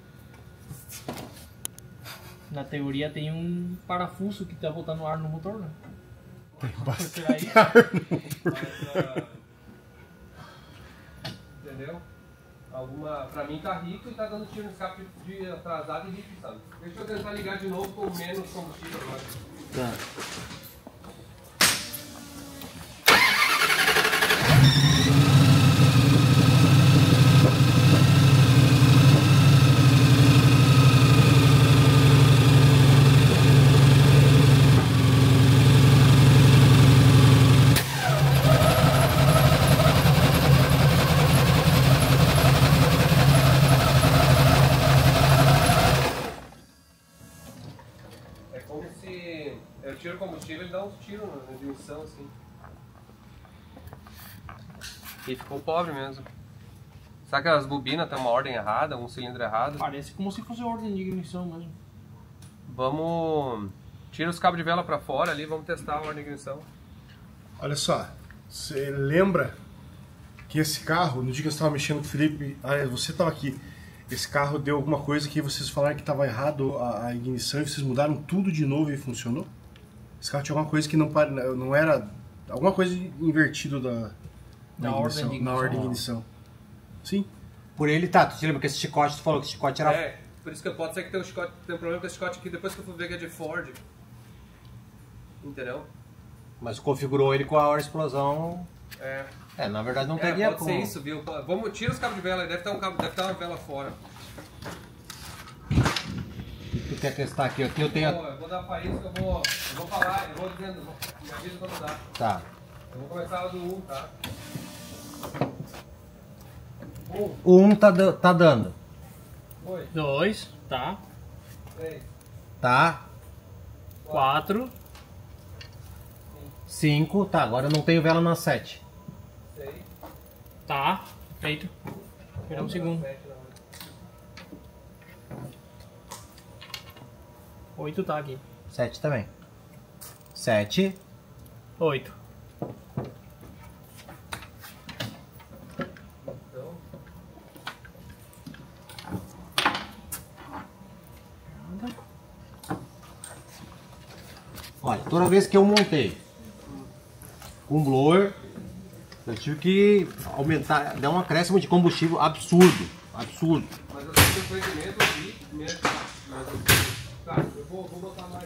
Na teoria tem um parafuso que tá botando ar no motor, né? Tem bastante Aí, ar. Entendeu? Alguma. Pra mim tá rico e tá dando tiro no escape de atrasado e rico, sabe? Deixa eu tentar ligar de novo com menos combustível agora. Tá. É como se eu tiro combustível e dá uns tiros na ignição assim. E ficou pobre mesmo. Será que as bobinas tem uma ordem errada, um cilindro errado? parece como se fosse ordem de ignição mesmo. Vamos. Tira os cabos de vela pra fora ali, vamos testar a ordem de ignição. Olha só, você lembra que esse carro, no dia que eu estava mexendo com o Felipe, você estava aqui, esse carro deu alguma coisa que vocês falaram que estava errado a ignição e vocês mudaram tudo de novo e funcionou? Esse carro tinha alguma coisa que não era, alguma coisa invertido na ordem de ignição. Sim. Por ele tá, tu te lembra que esse chicote, tu falou que esse chicote era... É, por isso que pode ser que tem um problema com esse chicote aqui depois que eu fui ver que é de Ford. Entendeu? Mas configurou ele com a hora de explosão... É, na verdade não teria pode como... ser isso, viu? Vamos, tira os cabos de vela aí, deve ter uma vela fora. Tu quer testar aqui? Aqui eu tenho... Eu vou dar faísca, eu vou falar, eu vou dizendo, me avisa quando dá. Tá. Eu vou começar do 1, tá? O 1 tá dando. 2, tá. 3, Tá. 4, 5, tá. Agora eu não tenho vela na 7. 6, tá. Feito. Esperar um segundo. 8 tá aqui. 7 também. 7. 8. Olha, toda vez que eu montei um blower, eu tive que aumentar, dar um acréscimo de combustível absurdo. Absurdo. mas eu tenho conhecimento aqui mesmo. Tá, eu vou botar mais.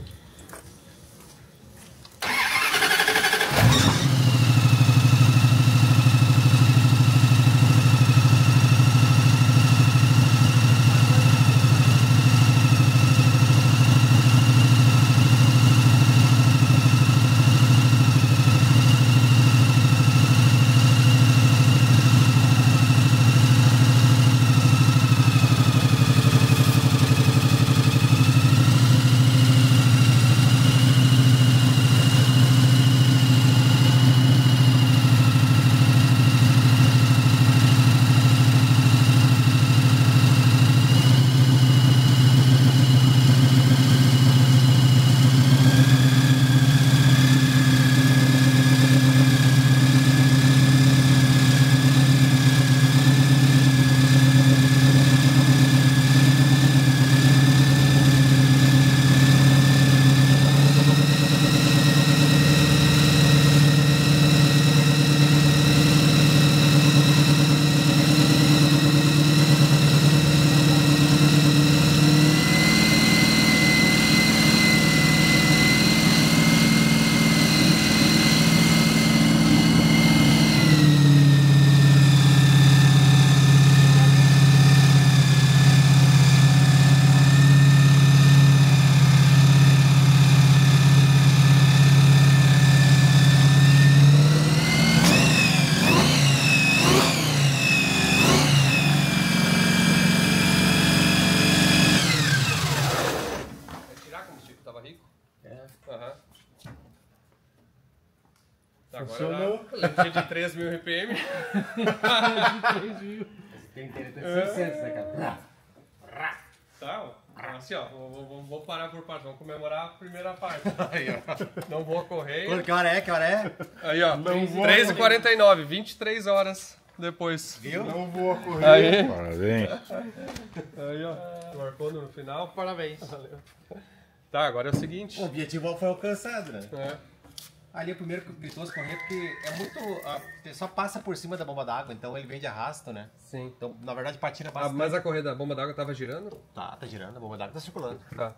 Funcionou. Lentinha de 3.000 RPM. Tem 600, né, cara? Tá, ó. Assim, ó, vou parar por parte, vamos comemorar a primeira parte. Aí, ó. Não vou correr. Que hora é? Que hora é? Aí, ó, 3h49, 23 horas depois. Viu? Não vou correr. Aí. Parabéns. Aí, ó, marcou no final. Parabéns. Valeu. Tá, agora é o seguinte. O objetivo foi alcançado, né? É. Ali o primeiro que gritou se correr porque é muito. Só passa por cima da bomba d'água, então ele vem de arrasto, né? Sim. Então, na verdade, patina bastante. Mas a corrida da bomba d'água tava girando? Tá girando, a bomba d'água tá circulando. Tá.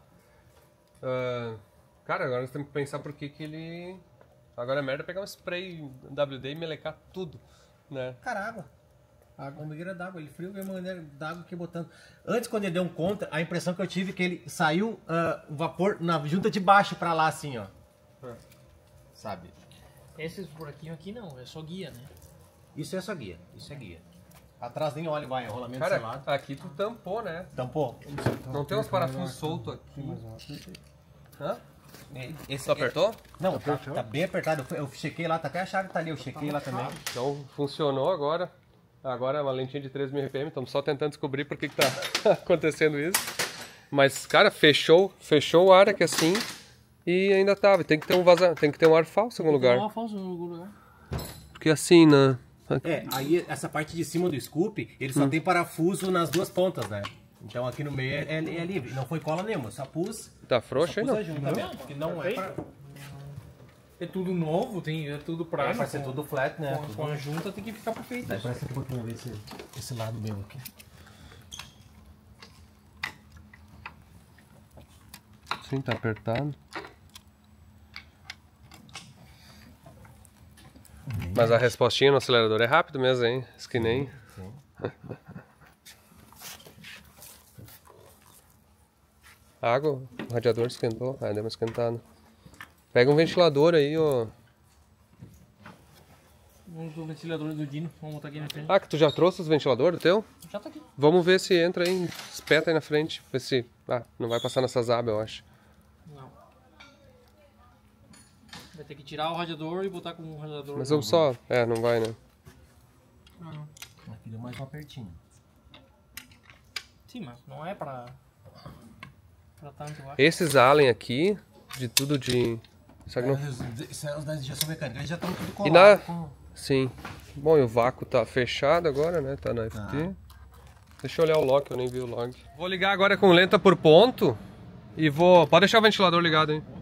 Cara, agora nós temos que pensar por que ele... Agora é merda pegar um spray WD e melecar tudo, né? Caramba. A mangueira d'água, ele frio e a mangueira d'água aqui botando. Antes, quando ele deu um contra, a impressão que eu tive é que ele saiu o vapor na junta de baixo pra lá, assim, ó. Sabe? Esses buraquinhos aqui não, é só guia, né? Isso é só guia, isso é guia. Atrás nem óleo, vai, rolamento Cara, selado. aqui tu tampou, né? Tampou? Não tem uns parafusos soltos aqui. Hã? Esse, Tu apertou? Não, tá bem apertado. Eu chequei lá, até a chave tá ali, eu chequei lá também. Então funcionou agora. Agora é uma lentinha de 3.000 RPM, estamos só tentando descobrir por que tá acontecendo isso. Mas, cara, fechou o ar aqui assim e ainda tava. Tem que ter um vazamento, tem que ter um ar falso em algum lugar. Tem um ar falso em algum lugar. Porque assim, né? Aí essa parte de cima do scoop, ele só tem parafuso nas duas pontas, né? Então aqui no meio é livre. Não foi cola nenhuma, só pus. Tá frouxo aí, não? Ajuntamento, que não é pra... É tudo novo, é tudo prático. Vai ser tudo flat, né? Com a junta tem que ficar perfeito. Parece que eu vou ver esse lado meu aqui. Sim, tá apertado. Mas a respostinha no acelerador é rápido mesmo, hein? Isso que nem... Água, o radiador esquentou. Ah, deu uma esquentada. Pega um ventilador aí, ó. Vamos pro ventilador do Dino, vamos botar aqui na frente. Ah, que tu já trouxe os ventiladores teu? Já tá aqui. Vamos ver se entra aí, espeta aí na frente. Ver se... Ah, não vai passar nessas abas, eu acho. Não. Vai ter que tirar o radiador e botar com o radiador. Mas vamos só... É, não vai, né? Não. Aqui deu mais um apertinho. Sim, mas não é pra tanto, eu acho. Esses Allen aqui, de tudo de... Sabe não... Isso é os da injeção mecânica, eles já estão tudo E colados. Sim. Bom, e o vácuo tá fechado agora, né? Tá na FT. Deixa eu olhar o log, eu nem vi o log. Vou ligar agora com lenta por ponto e vou... Pode deixar o ventilador ligado, hein?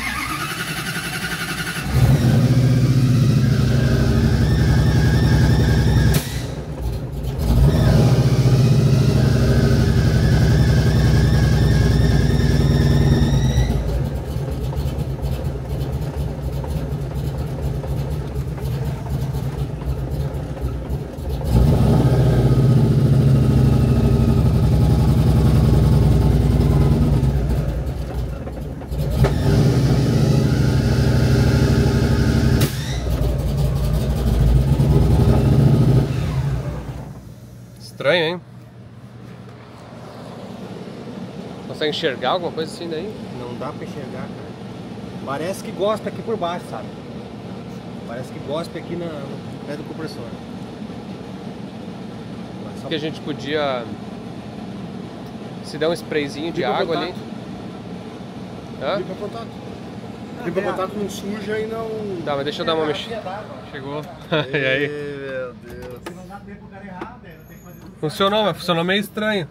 Estranho, hein? Consegue enxergar alguma coisa assim daí? Não dá pra enxergar, cara. Parece que gospe aqui por baixo, sabe? Parece que gospe aqui no pé do compressor. Só que a gente podia... Se der um sprayzinho de água ali... Hã? Limpa contato. Limpa contato não suja e não... Tá, mas deixa eu dar uma mexida. Chegou. E aí? Meu Deus. Não dá tempo pro cara errar, né? Tem que fazer tudo. Funcionou, mas funcionou meio estranho.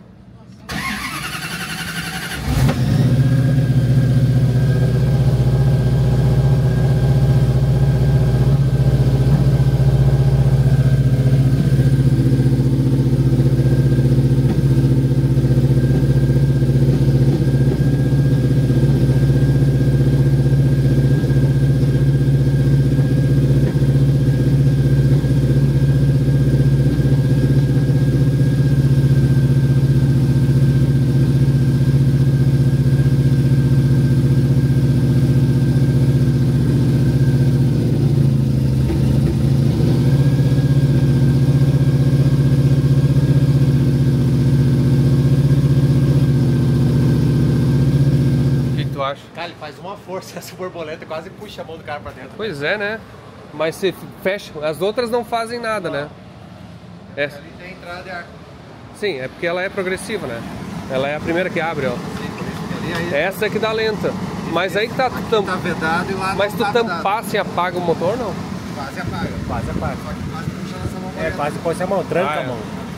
Cara, ele faz uma força, essa borboleta quase puxa a mão do cara pra dentro. Pois é, né? Mas se fecha, as outras não fazem nada, né? É. Ali tem entrada e ar. Sim, é porque ela é progressiva, né? Ela é a primeira que abre, ó. Essa é que dá lenta. Mas aí que tá... Tá vedado e lá mas não tu tá tampasse e apaga o motor, não? Quase apaga. Quase apaga. Só que quase puxa nessa mão. É, quase põe a mão, tranca a mão.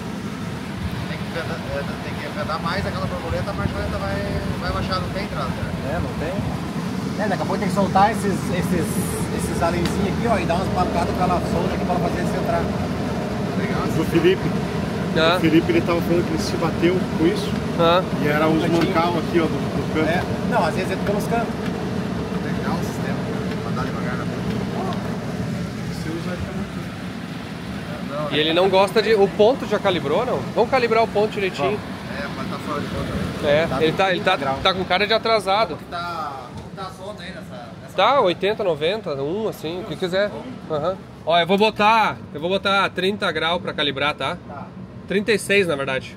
Tem que vedar mais aquela borboleta, a borboleta vai baixar, não tem entrada. É, não tem. Daqui a pouco tem que soltar esses alenzinhos aqui, ó, e dar umas papadas pra ela solta aqui pra ela fazer eles entrar. Legal. O Felipe. O Felipe, ele tava falando que ele se bateu com isso. E era os mancal aqui, ó, do canto. É. Não, às vezes entra pelos cantos. Legal o sistema, pra andar devagar na boca. Você usa muito. E ele não gosta de... O ponto já calibrou, não? Vamos calibrar o ponto direitinho. É, mas tá fora de conta. Ele tá com cara de atrasado. Tá solto aí nessa... Tá, 80, 90, 1, assim, o que quiser. Ó, eu vou botar 30 graus pra calibrar, tá? 36, na verdade.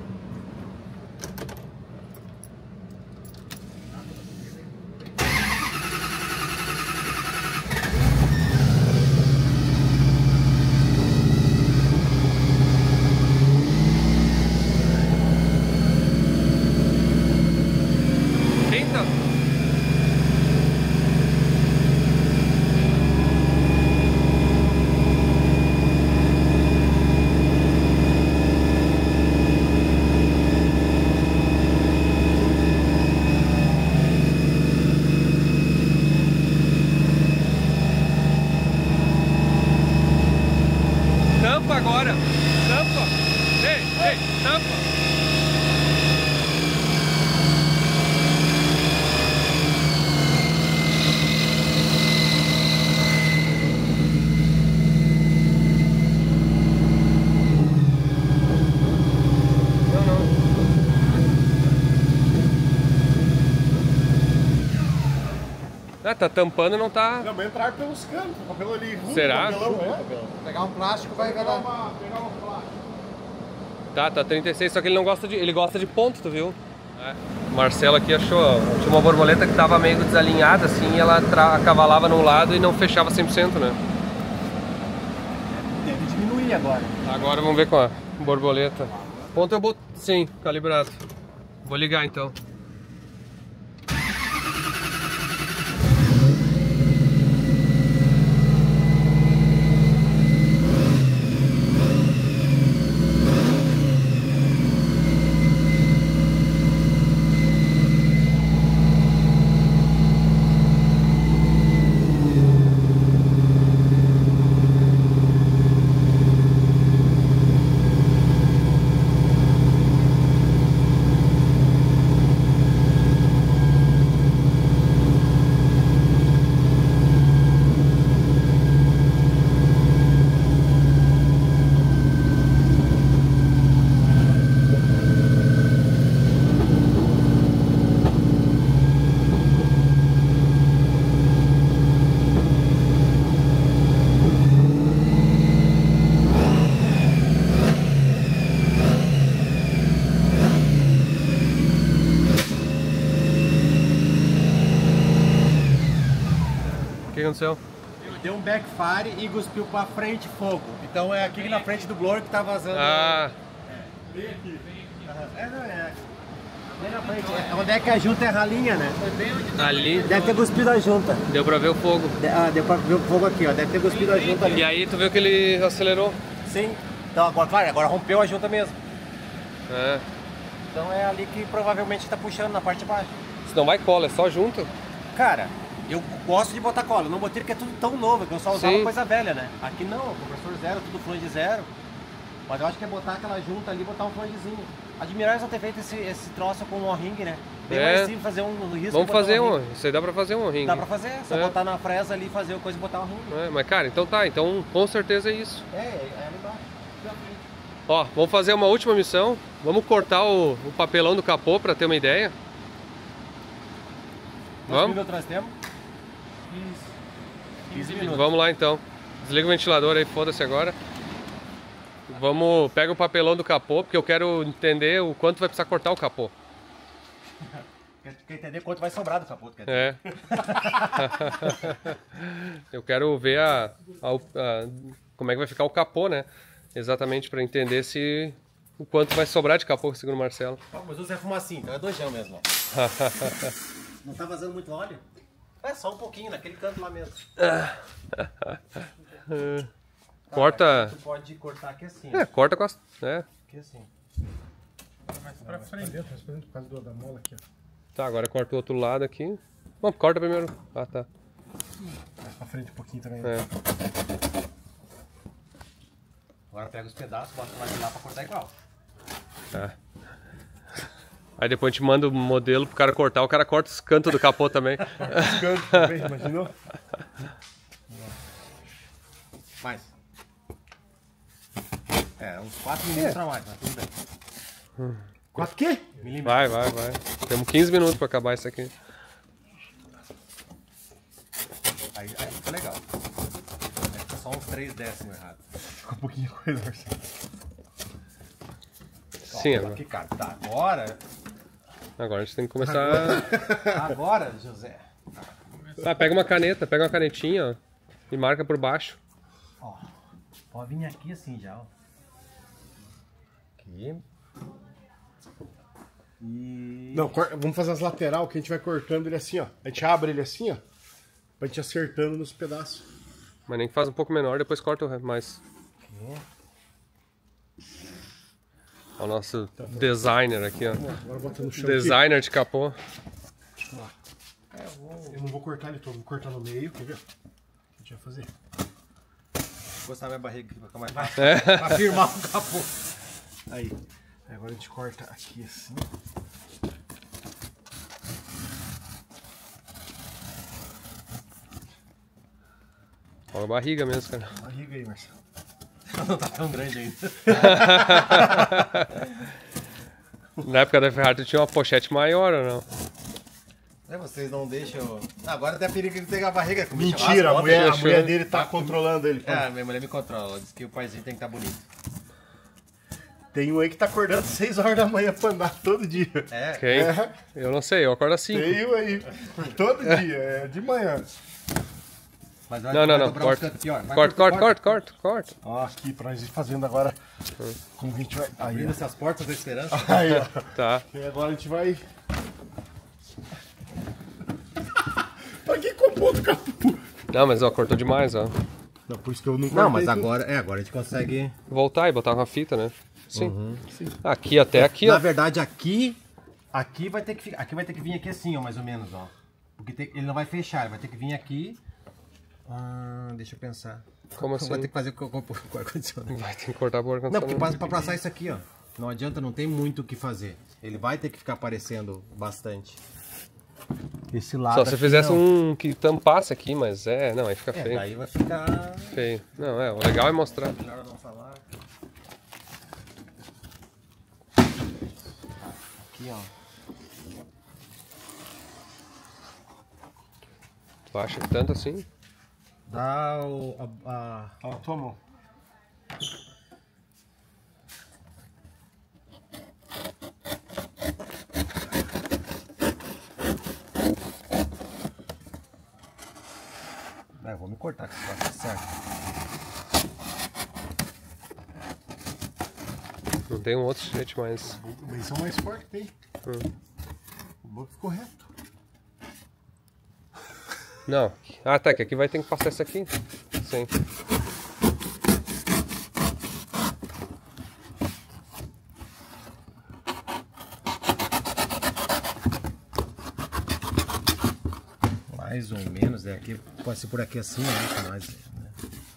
Agora, tampa, ei, tampa. Ah, tá tampando e não tá... Não, mas entrar pelos cantos, o cabelo ali... Será? Pegar um plástico vai vedar. Pegar um plástico. Tá 36, só que ele não gosta de... Ele gosta de ponto, tu viu? O Marcelo aqui achou, ó, tinha uma borboleta que tava meio desalinhada assim, e ela acavalava num lado e não fechava 100%, né? Deve diminuir agora. Agora vamos ver com a borboleta. Ponto eu boto... Sim, calibrado. Vou ligar então. O que aconteceu? Deu um backfire e cuspiu pra frente fogo. Então é aqui na frente do blower que tá vazando. Bem aqui. Bem na frente. Onde é que a junta é a ralinha, né? Ali. Deve ter cuspido a junta. Deu pra ver o fogo. Deu pra ver o fogo aqui, ó. Deve ter cuspido a junta ali. E aí tu viu que ele acelerou? Sim. Então agora rompeu a junta mesmo. É. Então é ali que provavelmente tá puxando na parte de baixo. Se não vai cola, é só junto. Cara, eu gosto de botar cola. Eu não botei porque é tudo tão novo, que eu só usava coisa velha, né? Aqui não, compressor zero, tudo flange zero. Mas eu acho que é botar aquela junta ali e botar um flangezinho. Admirável só ter feito esse troço com um O-ring, né? Bem mais simples fazer um risco. Vamos fazer um. Isso aí dá pra fazer um O-ring. Dá pra fazer, só botar na fresa ali, fazer a coisa e botar um ring. Mas cara, então tá, então com certeza é isso. É ali embaixo. Ó, vamos fazer uma última missão. Vamos cortar o papelão do capô pra ter uma ideia. Vamos? 15 minutos. Vamos lá então. Desliga o ventilador aí, foda-se agora. Vamos, pega o papelão do capô, porque eu quero entender o quanto vai precisar cortar o capô. Quer entender quanto vai sobrar do capô, quer dizer? É. Eu quero ver como é que vai ficar o capô, né? Exatamente para entender se o quanto vai sobrar de capô, segundo o Marcelo. Mas usa fumacinha, então é dojão mesmo, ó. Não tá vazando muito óleo? É só um pouquinho, naquele canto lá mesmo. Corta... Tu pode cortar aqui assim. Corta com as... Aqui assim. Mais pra frente. Por causa da mola aqui, ó. Tá, agora corta o outro lado aqui. Bom, corta primeiro. Ah, tá. Mais pra frente um pouquinho também. Agora pega os pedaços, bota lá de lá pra cortar igual. Aí depois a gente manda o modelo pro cara cortar, o cara corta os cantos do capô também. Os cantos também, imaginou? Mais. Uns 4 milímetros pra mais, mas tudo bem. 4 quê? Vai. Temos 15 minutos pra acabar isso aqui. Aí fica legal. Fica só uns 3 décimos errados. Fica um pouquinho coisa, Marcelo. Sim, agora. Aqui, cara. Tá, agora... Agora a gente tem que começar... Agora, José. Pega uma caneta, pega uma canetinha, ó, e marca por baixo. Ó, pode vir aqui assim já, ó. Aqui. E... Não, vamos fazer as lateral que a gente vai cortando ele assim, ó. A gente abre ele assim, ó. Pra gente acertando nos pedaços. Mas nem que faz um pouco menor, depois corta o mais. O nosso designer aqui, ó. Agora bota no chão designer de capô. Eu não vou cortar ele todo, vou cortar no meio, quer ver? O que a gente vai fazer? Vou encostar minha barriga aqui pra ficar mais fácil. Pra firmar o capô. Aí. Agora a gente corta aqui assim. Olha a barriga mesmo, cara. Barriga aí, Marcelo. Não tá tão grande ainda. Na época da Ferrari tinha uma pochete maior ou não? Vocês não deixam... Agora até perigo ele pegar a barriga. Mentira, a mulher dele tá controlando ele. Minha mulher me controla. Ela diz que o paizinho tem que estar bonito. Tem um aí que tá acordando 6 horas da manhã pra andar todo dia. Quem? Eu não sei, eu acordo às 5. Tem um aí, todo dia, de manhã. Mas não, corta. Ó, aqui pra nós ir fazendo agora. Como a gente vai. Aí, abrindo essas portas da esperança. Aí, ó. Tá. E agora a gente vai. Pra que compor do capô? Não, mas ó, cortou demais, ó. Não, por isso que eu não. Não, mas agora a gente consegue voltar e botar uma fita, né? Sim. Aqui até aqui, ó. Na verdade, aqui vai ter que vir aqui assim, ó, mais ou menos, ó. Porque ele não vai fechar, ele vai ter que vir aqui. Deixa eu pensar. Como assim? Vai ter que fazer com o ar-condicionado. Vai ter que cortar o ar-condicionado. Não, porque pra passar isso aqui, ó. Não adianta, não tem muito o que fazer. Ele vai ter que ficar aparecendo bastante. Esse lado. Só se fizesse um que tampasse aqui, mas não, aí fica feio. Aí vai ficar feio. Não, o legal é mostrar. Melhor não falar. Aqui, ó. Tu acha que tanto assim? Dá a tua mão. Eu vou me cortar, que vai dar certo. Não tem um outro jeito mais. Eles são mais fortes que tem. O banco ficou reto. Não. Ah, tá, que aqui vai ter que passar isso aqui. Sim. Mais ou menos, aqui pode ser por aqui assim, né? Mais, né?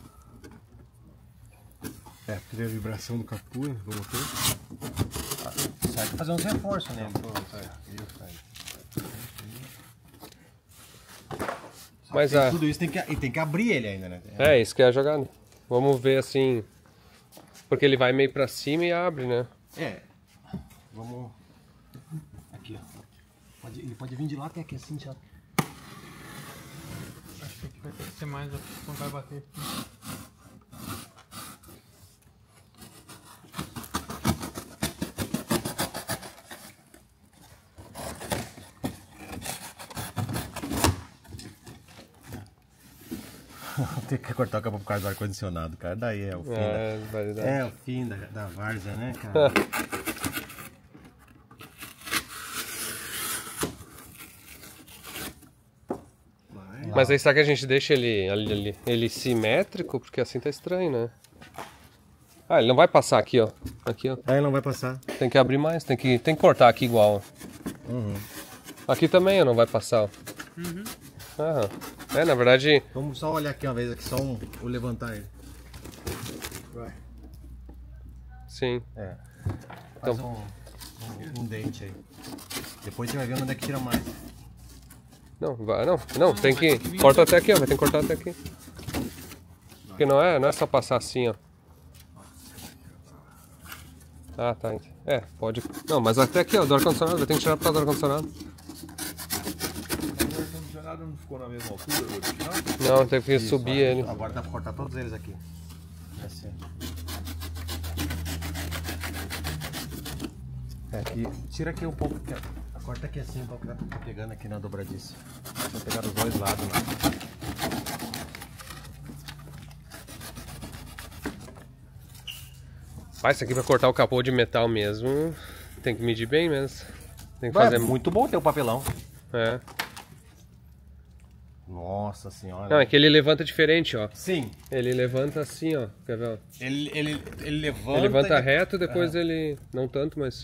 Porque tem a vibração do capô, né? Vamos ter. Sai de fazer uns reforços, né? Mas tudo isso tem que abrir ele ainda, né? Isso que é a jogada. Vamos ver assim. Porque ele vai meio pra cima e abre, né? Vamos. Aqui, ó. Ele pode vir de lá até aqui assim já. Acho que aqui vai ter que ser mais, quando vai bater. ter que cortar o capô por causa do ar-condicionado, cara. Daí é o fim é o fim da várzea, né, cara? Mas aí será que a gente deixa ele simétrico? Porque assim tá estranho, né? Ah, ele não vai passar aqui, ó. Aqui, ó. Aí não vai passar. Tem que abrir mais, tem que cortar aqui igual, ó. Aqui também, ó, não vai passar, ó. Na verdade... Vamos só olhar aqui uma vez, aqui só o levantar ele. Vai. Sim. Faz um dente aí. Depois a gente vai ver onde é que tira mais. Não, tem que... Corta até aqui, ó, vai ter que cortar até aqui. Porque não é só passar assim, ó. Ah, tá. Pode... Não, mas até aqui, ó, do ar-condicionado, vai ter que tirar por causa do ar-condicionado. O ar-condicionado não ficou na mesma altura do original? Não, tem que subir ele. Agora dá pra cortar todos eles aqui. Assim. Tira aqui um pouco, corta aqui assim um pouco, tá pegando aqui na dobradiça. Vou pegar dos dois lados, né? Mas isso aqui pra cortar o capô de metal mesmo, tem que medir bem mesmo. Tem que fazer... muito bom ter o papelão. É. Nossa senhora. Não, é que ele levanta diferente, ó. Sim. Ele levanta assim, ó. Quer ver? Ele levanta... Ele levanta reto, depois ele... Não tanto, mas...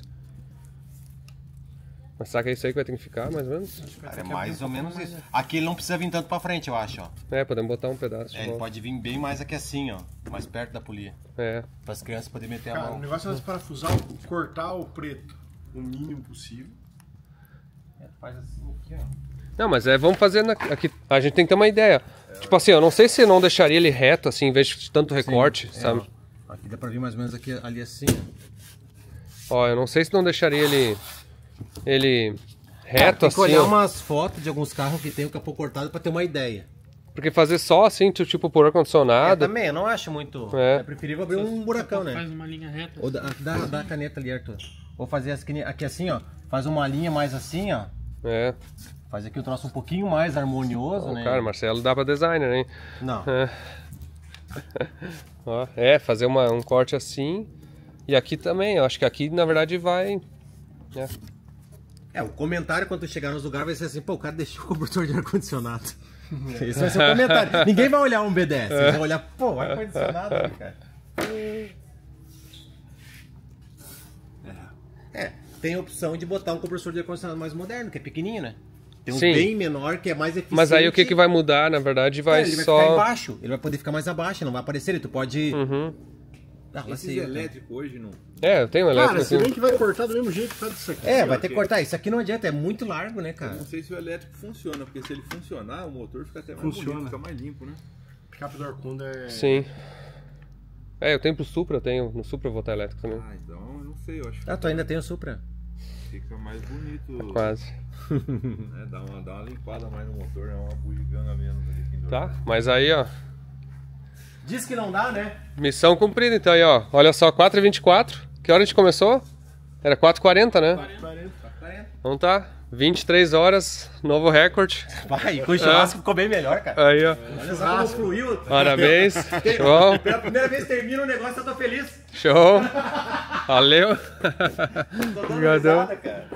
Mas será que é isso aí que vai ter que ficar, mais ou menos? Cara, é mais ou menos isso. Aqui ele não precisa vir tanto pra frente, eu acho, ó. Podemos botar um pedaço de ele volta. pode vir bem mais aqui assim, ó. Mais perto da polia. Para as crianças poderem meter a mão. O negócio é desparafusar, cortar o preto o mínimo possível. Faz assim aqui, ó. Não, mas vamos fazer aqui. A gente tem que ter uma ideia. Tipo assim, eu não sei se eu não deixaria ele reto, assim, em vez de tanto recorte, sabe? Aqui dá pra vir mais ou menos aqui, ali assim, ó. Eu não sei se não deixaria ele reto, tem assim. que olhar umas fotos de alguns carros que tem o capô cortado pra ter uma ideia. Porque fazer só assim, tipo, por ar-condicionado... também, eu não acho muito... É preferível abrir um buracão, né? Faz uma linha reta. Ou dá a caneta ali, Arthur. Ou fazer aqui assim, ó. Faz uma linha mais assim, ó. Faz aqui o troço um pouquinho mais harmonioso, né? Cara, Marcelo dá pra designer, hein? Não. Ó, fazer um corte assim. E aqui também, eu acho que aqui, na verdade, vai... o comentário quando tu chegar nos lugares vai ser assim, pô, o cara deixou o cobertor de ar-condicionado. Esse vai ser o comentário. Ninguém vai olhar um B10, eles vão olhar, pô, ar-condicionado, cara. Tem a opção de botar um compressor de ar-condicionado mais moderno, que é pequenininho, né? Tem um bem menor que é mais eficiente. Mas aí o que vai mudar, na verdade, vai ele só... vai ficar embaixo, ele vai poder ficar mais abaixo, não vai aparecer, ele tu pode... Esses elétricos hoje não... eu tenho um elétrico. Cara, se bem que vai cortar do mesmo jeito que faz isso aqui. Vai ter que cortar. Isso aqui não adianta, é muito largo, né, cara? Eu não sei se o elétrico funciona, porque se ele funcionar, o motor fica até mais bonito, fica mais limpo, né? O picape do Arcunda é... Sim. Eu tenho pro Supra, no Supra eu vou estar elétrico também. Então, eu não sei, eu acho que... tu ainda tem o Supra? Fica mais bonito. Quase. Dá uma limpada mais no motor, uma bugiganga menos ali. Tá, mas aí, ó... Diz que não dá, né? Missão cumprida, então aí, ó. Olha só, 4h24. Que hora a gente começou? Era 4h40, né? 4h40. Então tá, 23 horas, novo recorde. Vai, com o churrasco ficou bem melhor, cara. Aí, ó. Olha só como fluiu. Parabéns. Show. Pela primeira vez termina o negócio, eu tô feliz. Show. Valeu. Tô dando risada, cara.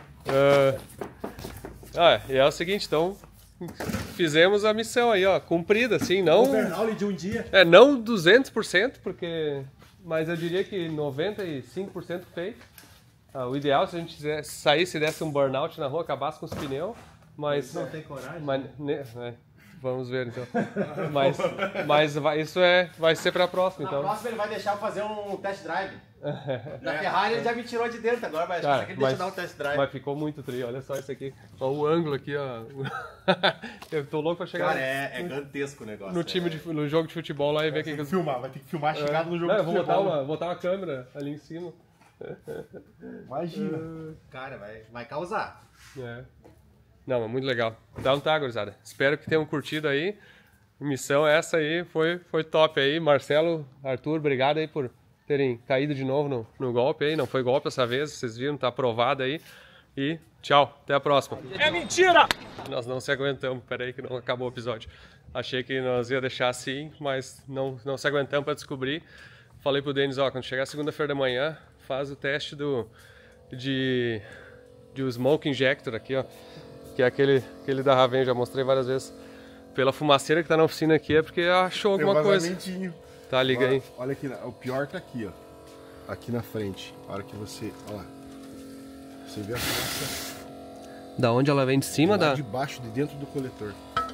E é o seguinte, então... Fizemos a missão aí, ó, cumprida, assim, não... Overhaul de um dia. Não 200%, porque... Mas eu diria que 95% feito. O ideal, se a gente saísse e desse um burnout na rua, acabasse com os pneus, mas... Não tem coragem. Vamos ver, então. Mas isso vai ser pra próxima, então. Na próxima ele vai deixar eu fazer um test drive. Na Ferrari ele já me tirou de dentro agora, mas acho que ele deixa eu dar um test drive. Mas ficou muito trio, olha só isso aqui. Olha o ângulo aqui, ó. Eu tô louco pra chegar... Cara, é gigantesco o negócio. No jogo de futebol lá e ver vai ter que filmar a chegada no jogo de futebol. Vou botar uma câmera ali em cima. Imagina. Cara, vai causar. Não, mas muito legal. Então tá, gurizada. Espero que tenham curtido aí. Missão essa aí foi top aí. Marcelo, Arthur, obrigado aí por terem caído de novo no golpe aí. Não foi golpe dessa vez, vocês viram, tá aprovado aí. E tchau, até a próxima. É mentira! Nós não se aguentamos, peraí que não acabou o episódio. Achei que nós ia deixar assim, mas não se aguentamos para descobrir. Falei pro Denis, ó, quando chegar segunda-feira da manhã, faz o teste de Smoke Injector aqui, ó. Que é aquele da Raven, já mostrei várias vezes. Pela fumaceira que tá na oficina aqui é porque achou alguma coisa. Tá, liga aí. Olha aqui, o pior tá aqui, ó. Aqui na frente. A hora que você... Olha lá. Você vê a fumaça... Da onde ela vem? De cima da... De baixo, de dentro do coletor.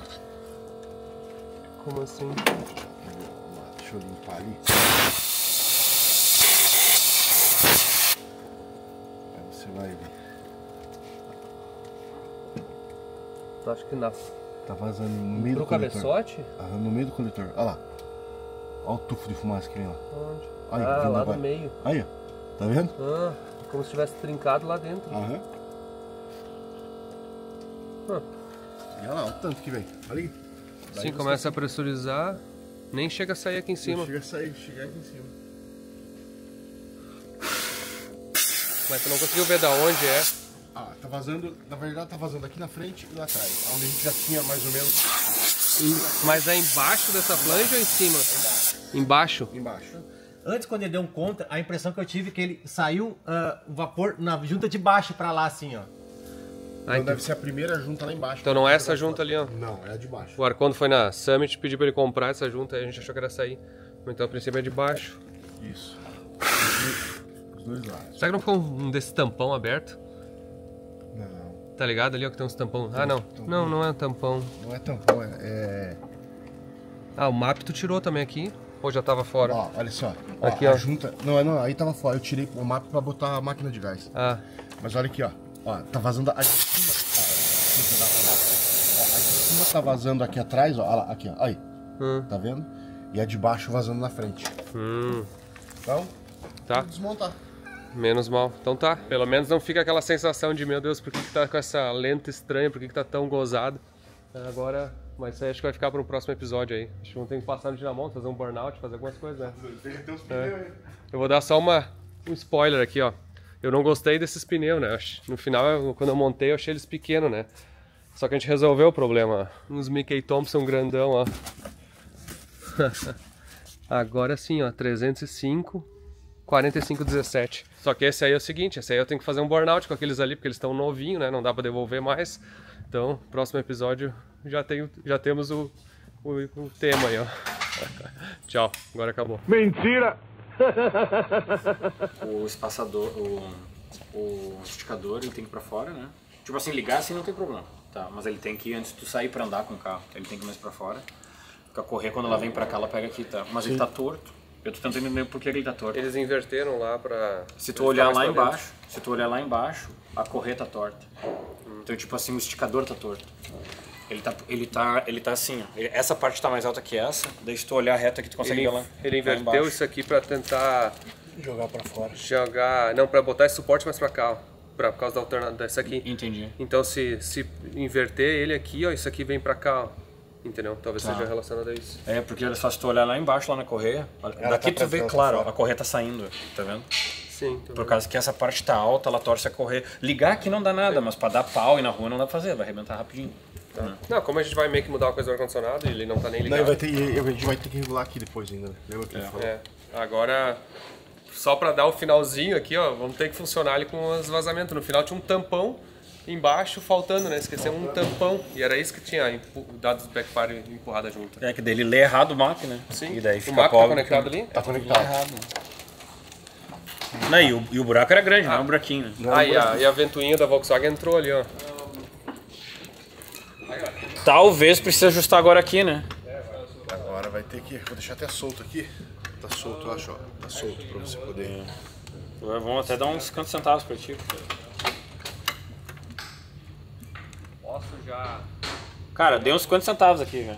Como assim? Deixa eu limpar ali. Aí você vai ver. Acho que não. Tá vazando no meio do coletor. Cabeçote? No meio do coletor. Olha lá. Olha o tufo de fumaça que vem lá. Onde? Aí, lá no meio. Aí, ó. Tá vendo? Como se tivesse trincado lá dentro. E olha lá, olha o tanto que vem. Olha aí. Sim, começa a pressurizar. Nem chega a sair aqui em cima. Não chega a sair, chega aqui em cima. Mas tu não conseguiu ver da onde é? Tá vazando, na verdade tá vazando aqui na frente e lá atrás. Onde a gente já tinha mais ou menos. Mas é embaixo dessa flange ou em cima? Embaixo. Embaixo. Antes, quando ele deu um contra, a impressão que eu tive é que ele saiu o vapor na junta de baixo pra lá, assim, ó. Então deve ser a primeira junta lá embaixo. Então não é essa junta ali, ó? Não, é a de baixo. O Arcondo foi na Summit, pediu pra ele comprar essa junta, aí a gente achou que era essa aí. Então a princípio é de baixo. Isso. Os dois lados. Será que não ficou um desse tampão aberto? Não. Tá ligado ali, ó, que tem uns tampão? Não. Não é um tampão. Não é tampão, o map tu tirou também aqui? Ou já tava fora? Ó, olha só. Aqui, a ó. junta... Não, aí tava fora. Eu tirei o mapa pra botar a máquina de gás. Mas olha aqui, ó. Ó, tá vazando a de cima. A de cima tá vazando aqui atrás, ó. Olha lá, aqui, ó. Aí. Tá vendo? E a de baixo vazando na frente. Então, tá. Vou desmontar. Menos mal. Então tá. Pelo menos não fica aquela sensação de, meu Deus, por que tá com essa lenta estranha? Por que tá tão gozado? Agora, mas isso aí acho que vai ficar para um próximo episódio aí. Acho que vamos ter que passar no dinamonte, fazer um burnout, fazer algumas coisas, né? Eu vou dar só um spoiler aqui, ó. Eu não gostei desses pneus, né? No final, quando eu montei, eu achei eles pequenos, né? Só que a gente resolveu o problema. Uns Mickey Thompson grandão, ó. Agora sim, ó. 305, 4517. Só que esse aí é o seguinte, esse aí eu tenho que fazer um burnout com aqueles ali, porque eles estão novinhos, né? Não dá pra devolver mais. Então, próximo episódio já temos o tema aí, ó. Tchau, agora acabou. Mentira! O espaçador, o esticador, ele tem que ir pra fora, né? Tipo assim, ligar assim não tem problema, tá? Mas ele tem que ir antes de tu sair pra andar com o carro, ele tem que ir mais pra fora. Porque a correia, quando ela vem pra cá, ela pega aqui, tá? Mas ele tá torto. Eu tô tentando entender por que ele tá torto. Eles inverteram lá pra... Se tu olhar lá embaixo, a correia tá torta. Então, tipo assim, o esticador tá torto. Ele tá assim, ó. Essa parte tá mais alta que essa, daí se tu olhar reto aqui tu consegue ver lá. Ele inverteu isso aqui pra tentar... Jogar pra fora. Não, pra botar esse suporte mais pra cá, ó. Por causa da alternadora dessa aqui. Entendi. Então se inverter ele aqui, ó, isso aqui vem pra cá, ó. Entendeu? Talvez seja relacionado a isso. É, porque olha só, se tu olhar lá embaixo, lá na correia, daqui tu vê, claro, ó, a correia tá saindo, tá vendo? Sim. Por causa que essa parte tá alta, ela torce a correia. Ligar aqui não dá nada, mas pra dar pau e na rua não dá pra fazer, vai arrebentar rapidinho. Tá. Não, como a gente vai meio que mudar uma coisa do ar-condicionado, ele não tá nem ligado. Não, a gente vai ter que regular aqui depois ainda, né? Lembra que ele falou? Agora, só pra dar o finalzinho aqui, ó, vamos ter que funcionar ali com os vazamentos. No final tinha um tampão embaixo faltando, né? Esquecemos um tampão. E era isso que tinha dado os backfire empurrada junto. É, que daí ele lê errado o map, né? Sim. E daí o fica map tá conectado ali? Tá conectado. Errado. Não, e o buraco era grande, não é um buraquinho, né? E a ventoinha da Volkswagen entrou ali, ó. Talvez precise ajustar agora aqui, né? Agora vai ter que... Vou deixar até solto aqui. Tá solto, eu acho, ó. Tá solto pra você poder... Vamos até dar uns 50 centavos pra ti. Posso já... Cara, dei uns 50 centavos aqui, velho.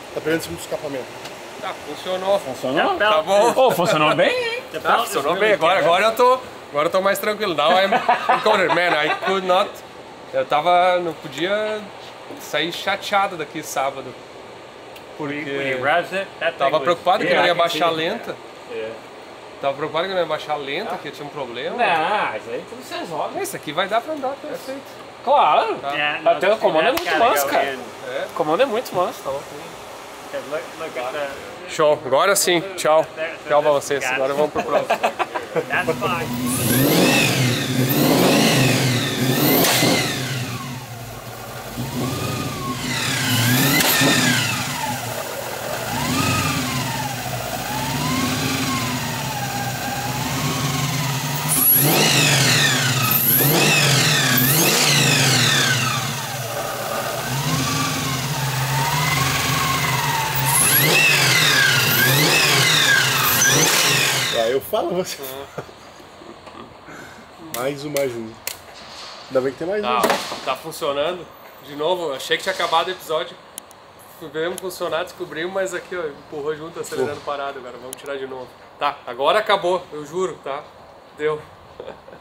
Tá pegando em cima do escapamento. Tá, funcionou. Funcionou? Tá bom. Oh, funcionou bem, hein? Tá, funcionou bem. Agora eu tô mais tranquilo. Now I'm encountered. Man, I could not... não podia sair chateado daqui sábado. Porque tava preocupado que não ia baixar lenta. Tava preocupado que não ia baixar lenta, que tinha um problema. Não, isso aí tudo se resolve. Esse aqui vai dar pra andar perfeito. Claro. Tá. Até o comando é muito manso, cara. O comando é muito manso, tá louco. Show. Agora sim. Tchau. Tchau pra vocês. Agora vamos pro próximo. Eu falo, você. Mais um. Ainda bem que tem mais um. Tá funcionando. De novo, achei que tinha acabado o episódio. Vemos funcionar, descobrimos, mas aqui, ó, empurrou junto, acelerando parado agora. Vamos tirar de novo. Tá, agora acabou, eu juro, tá? Deu.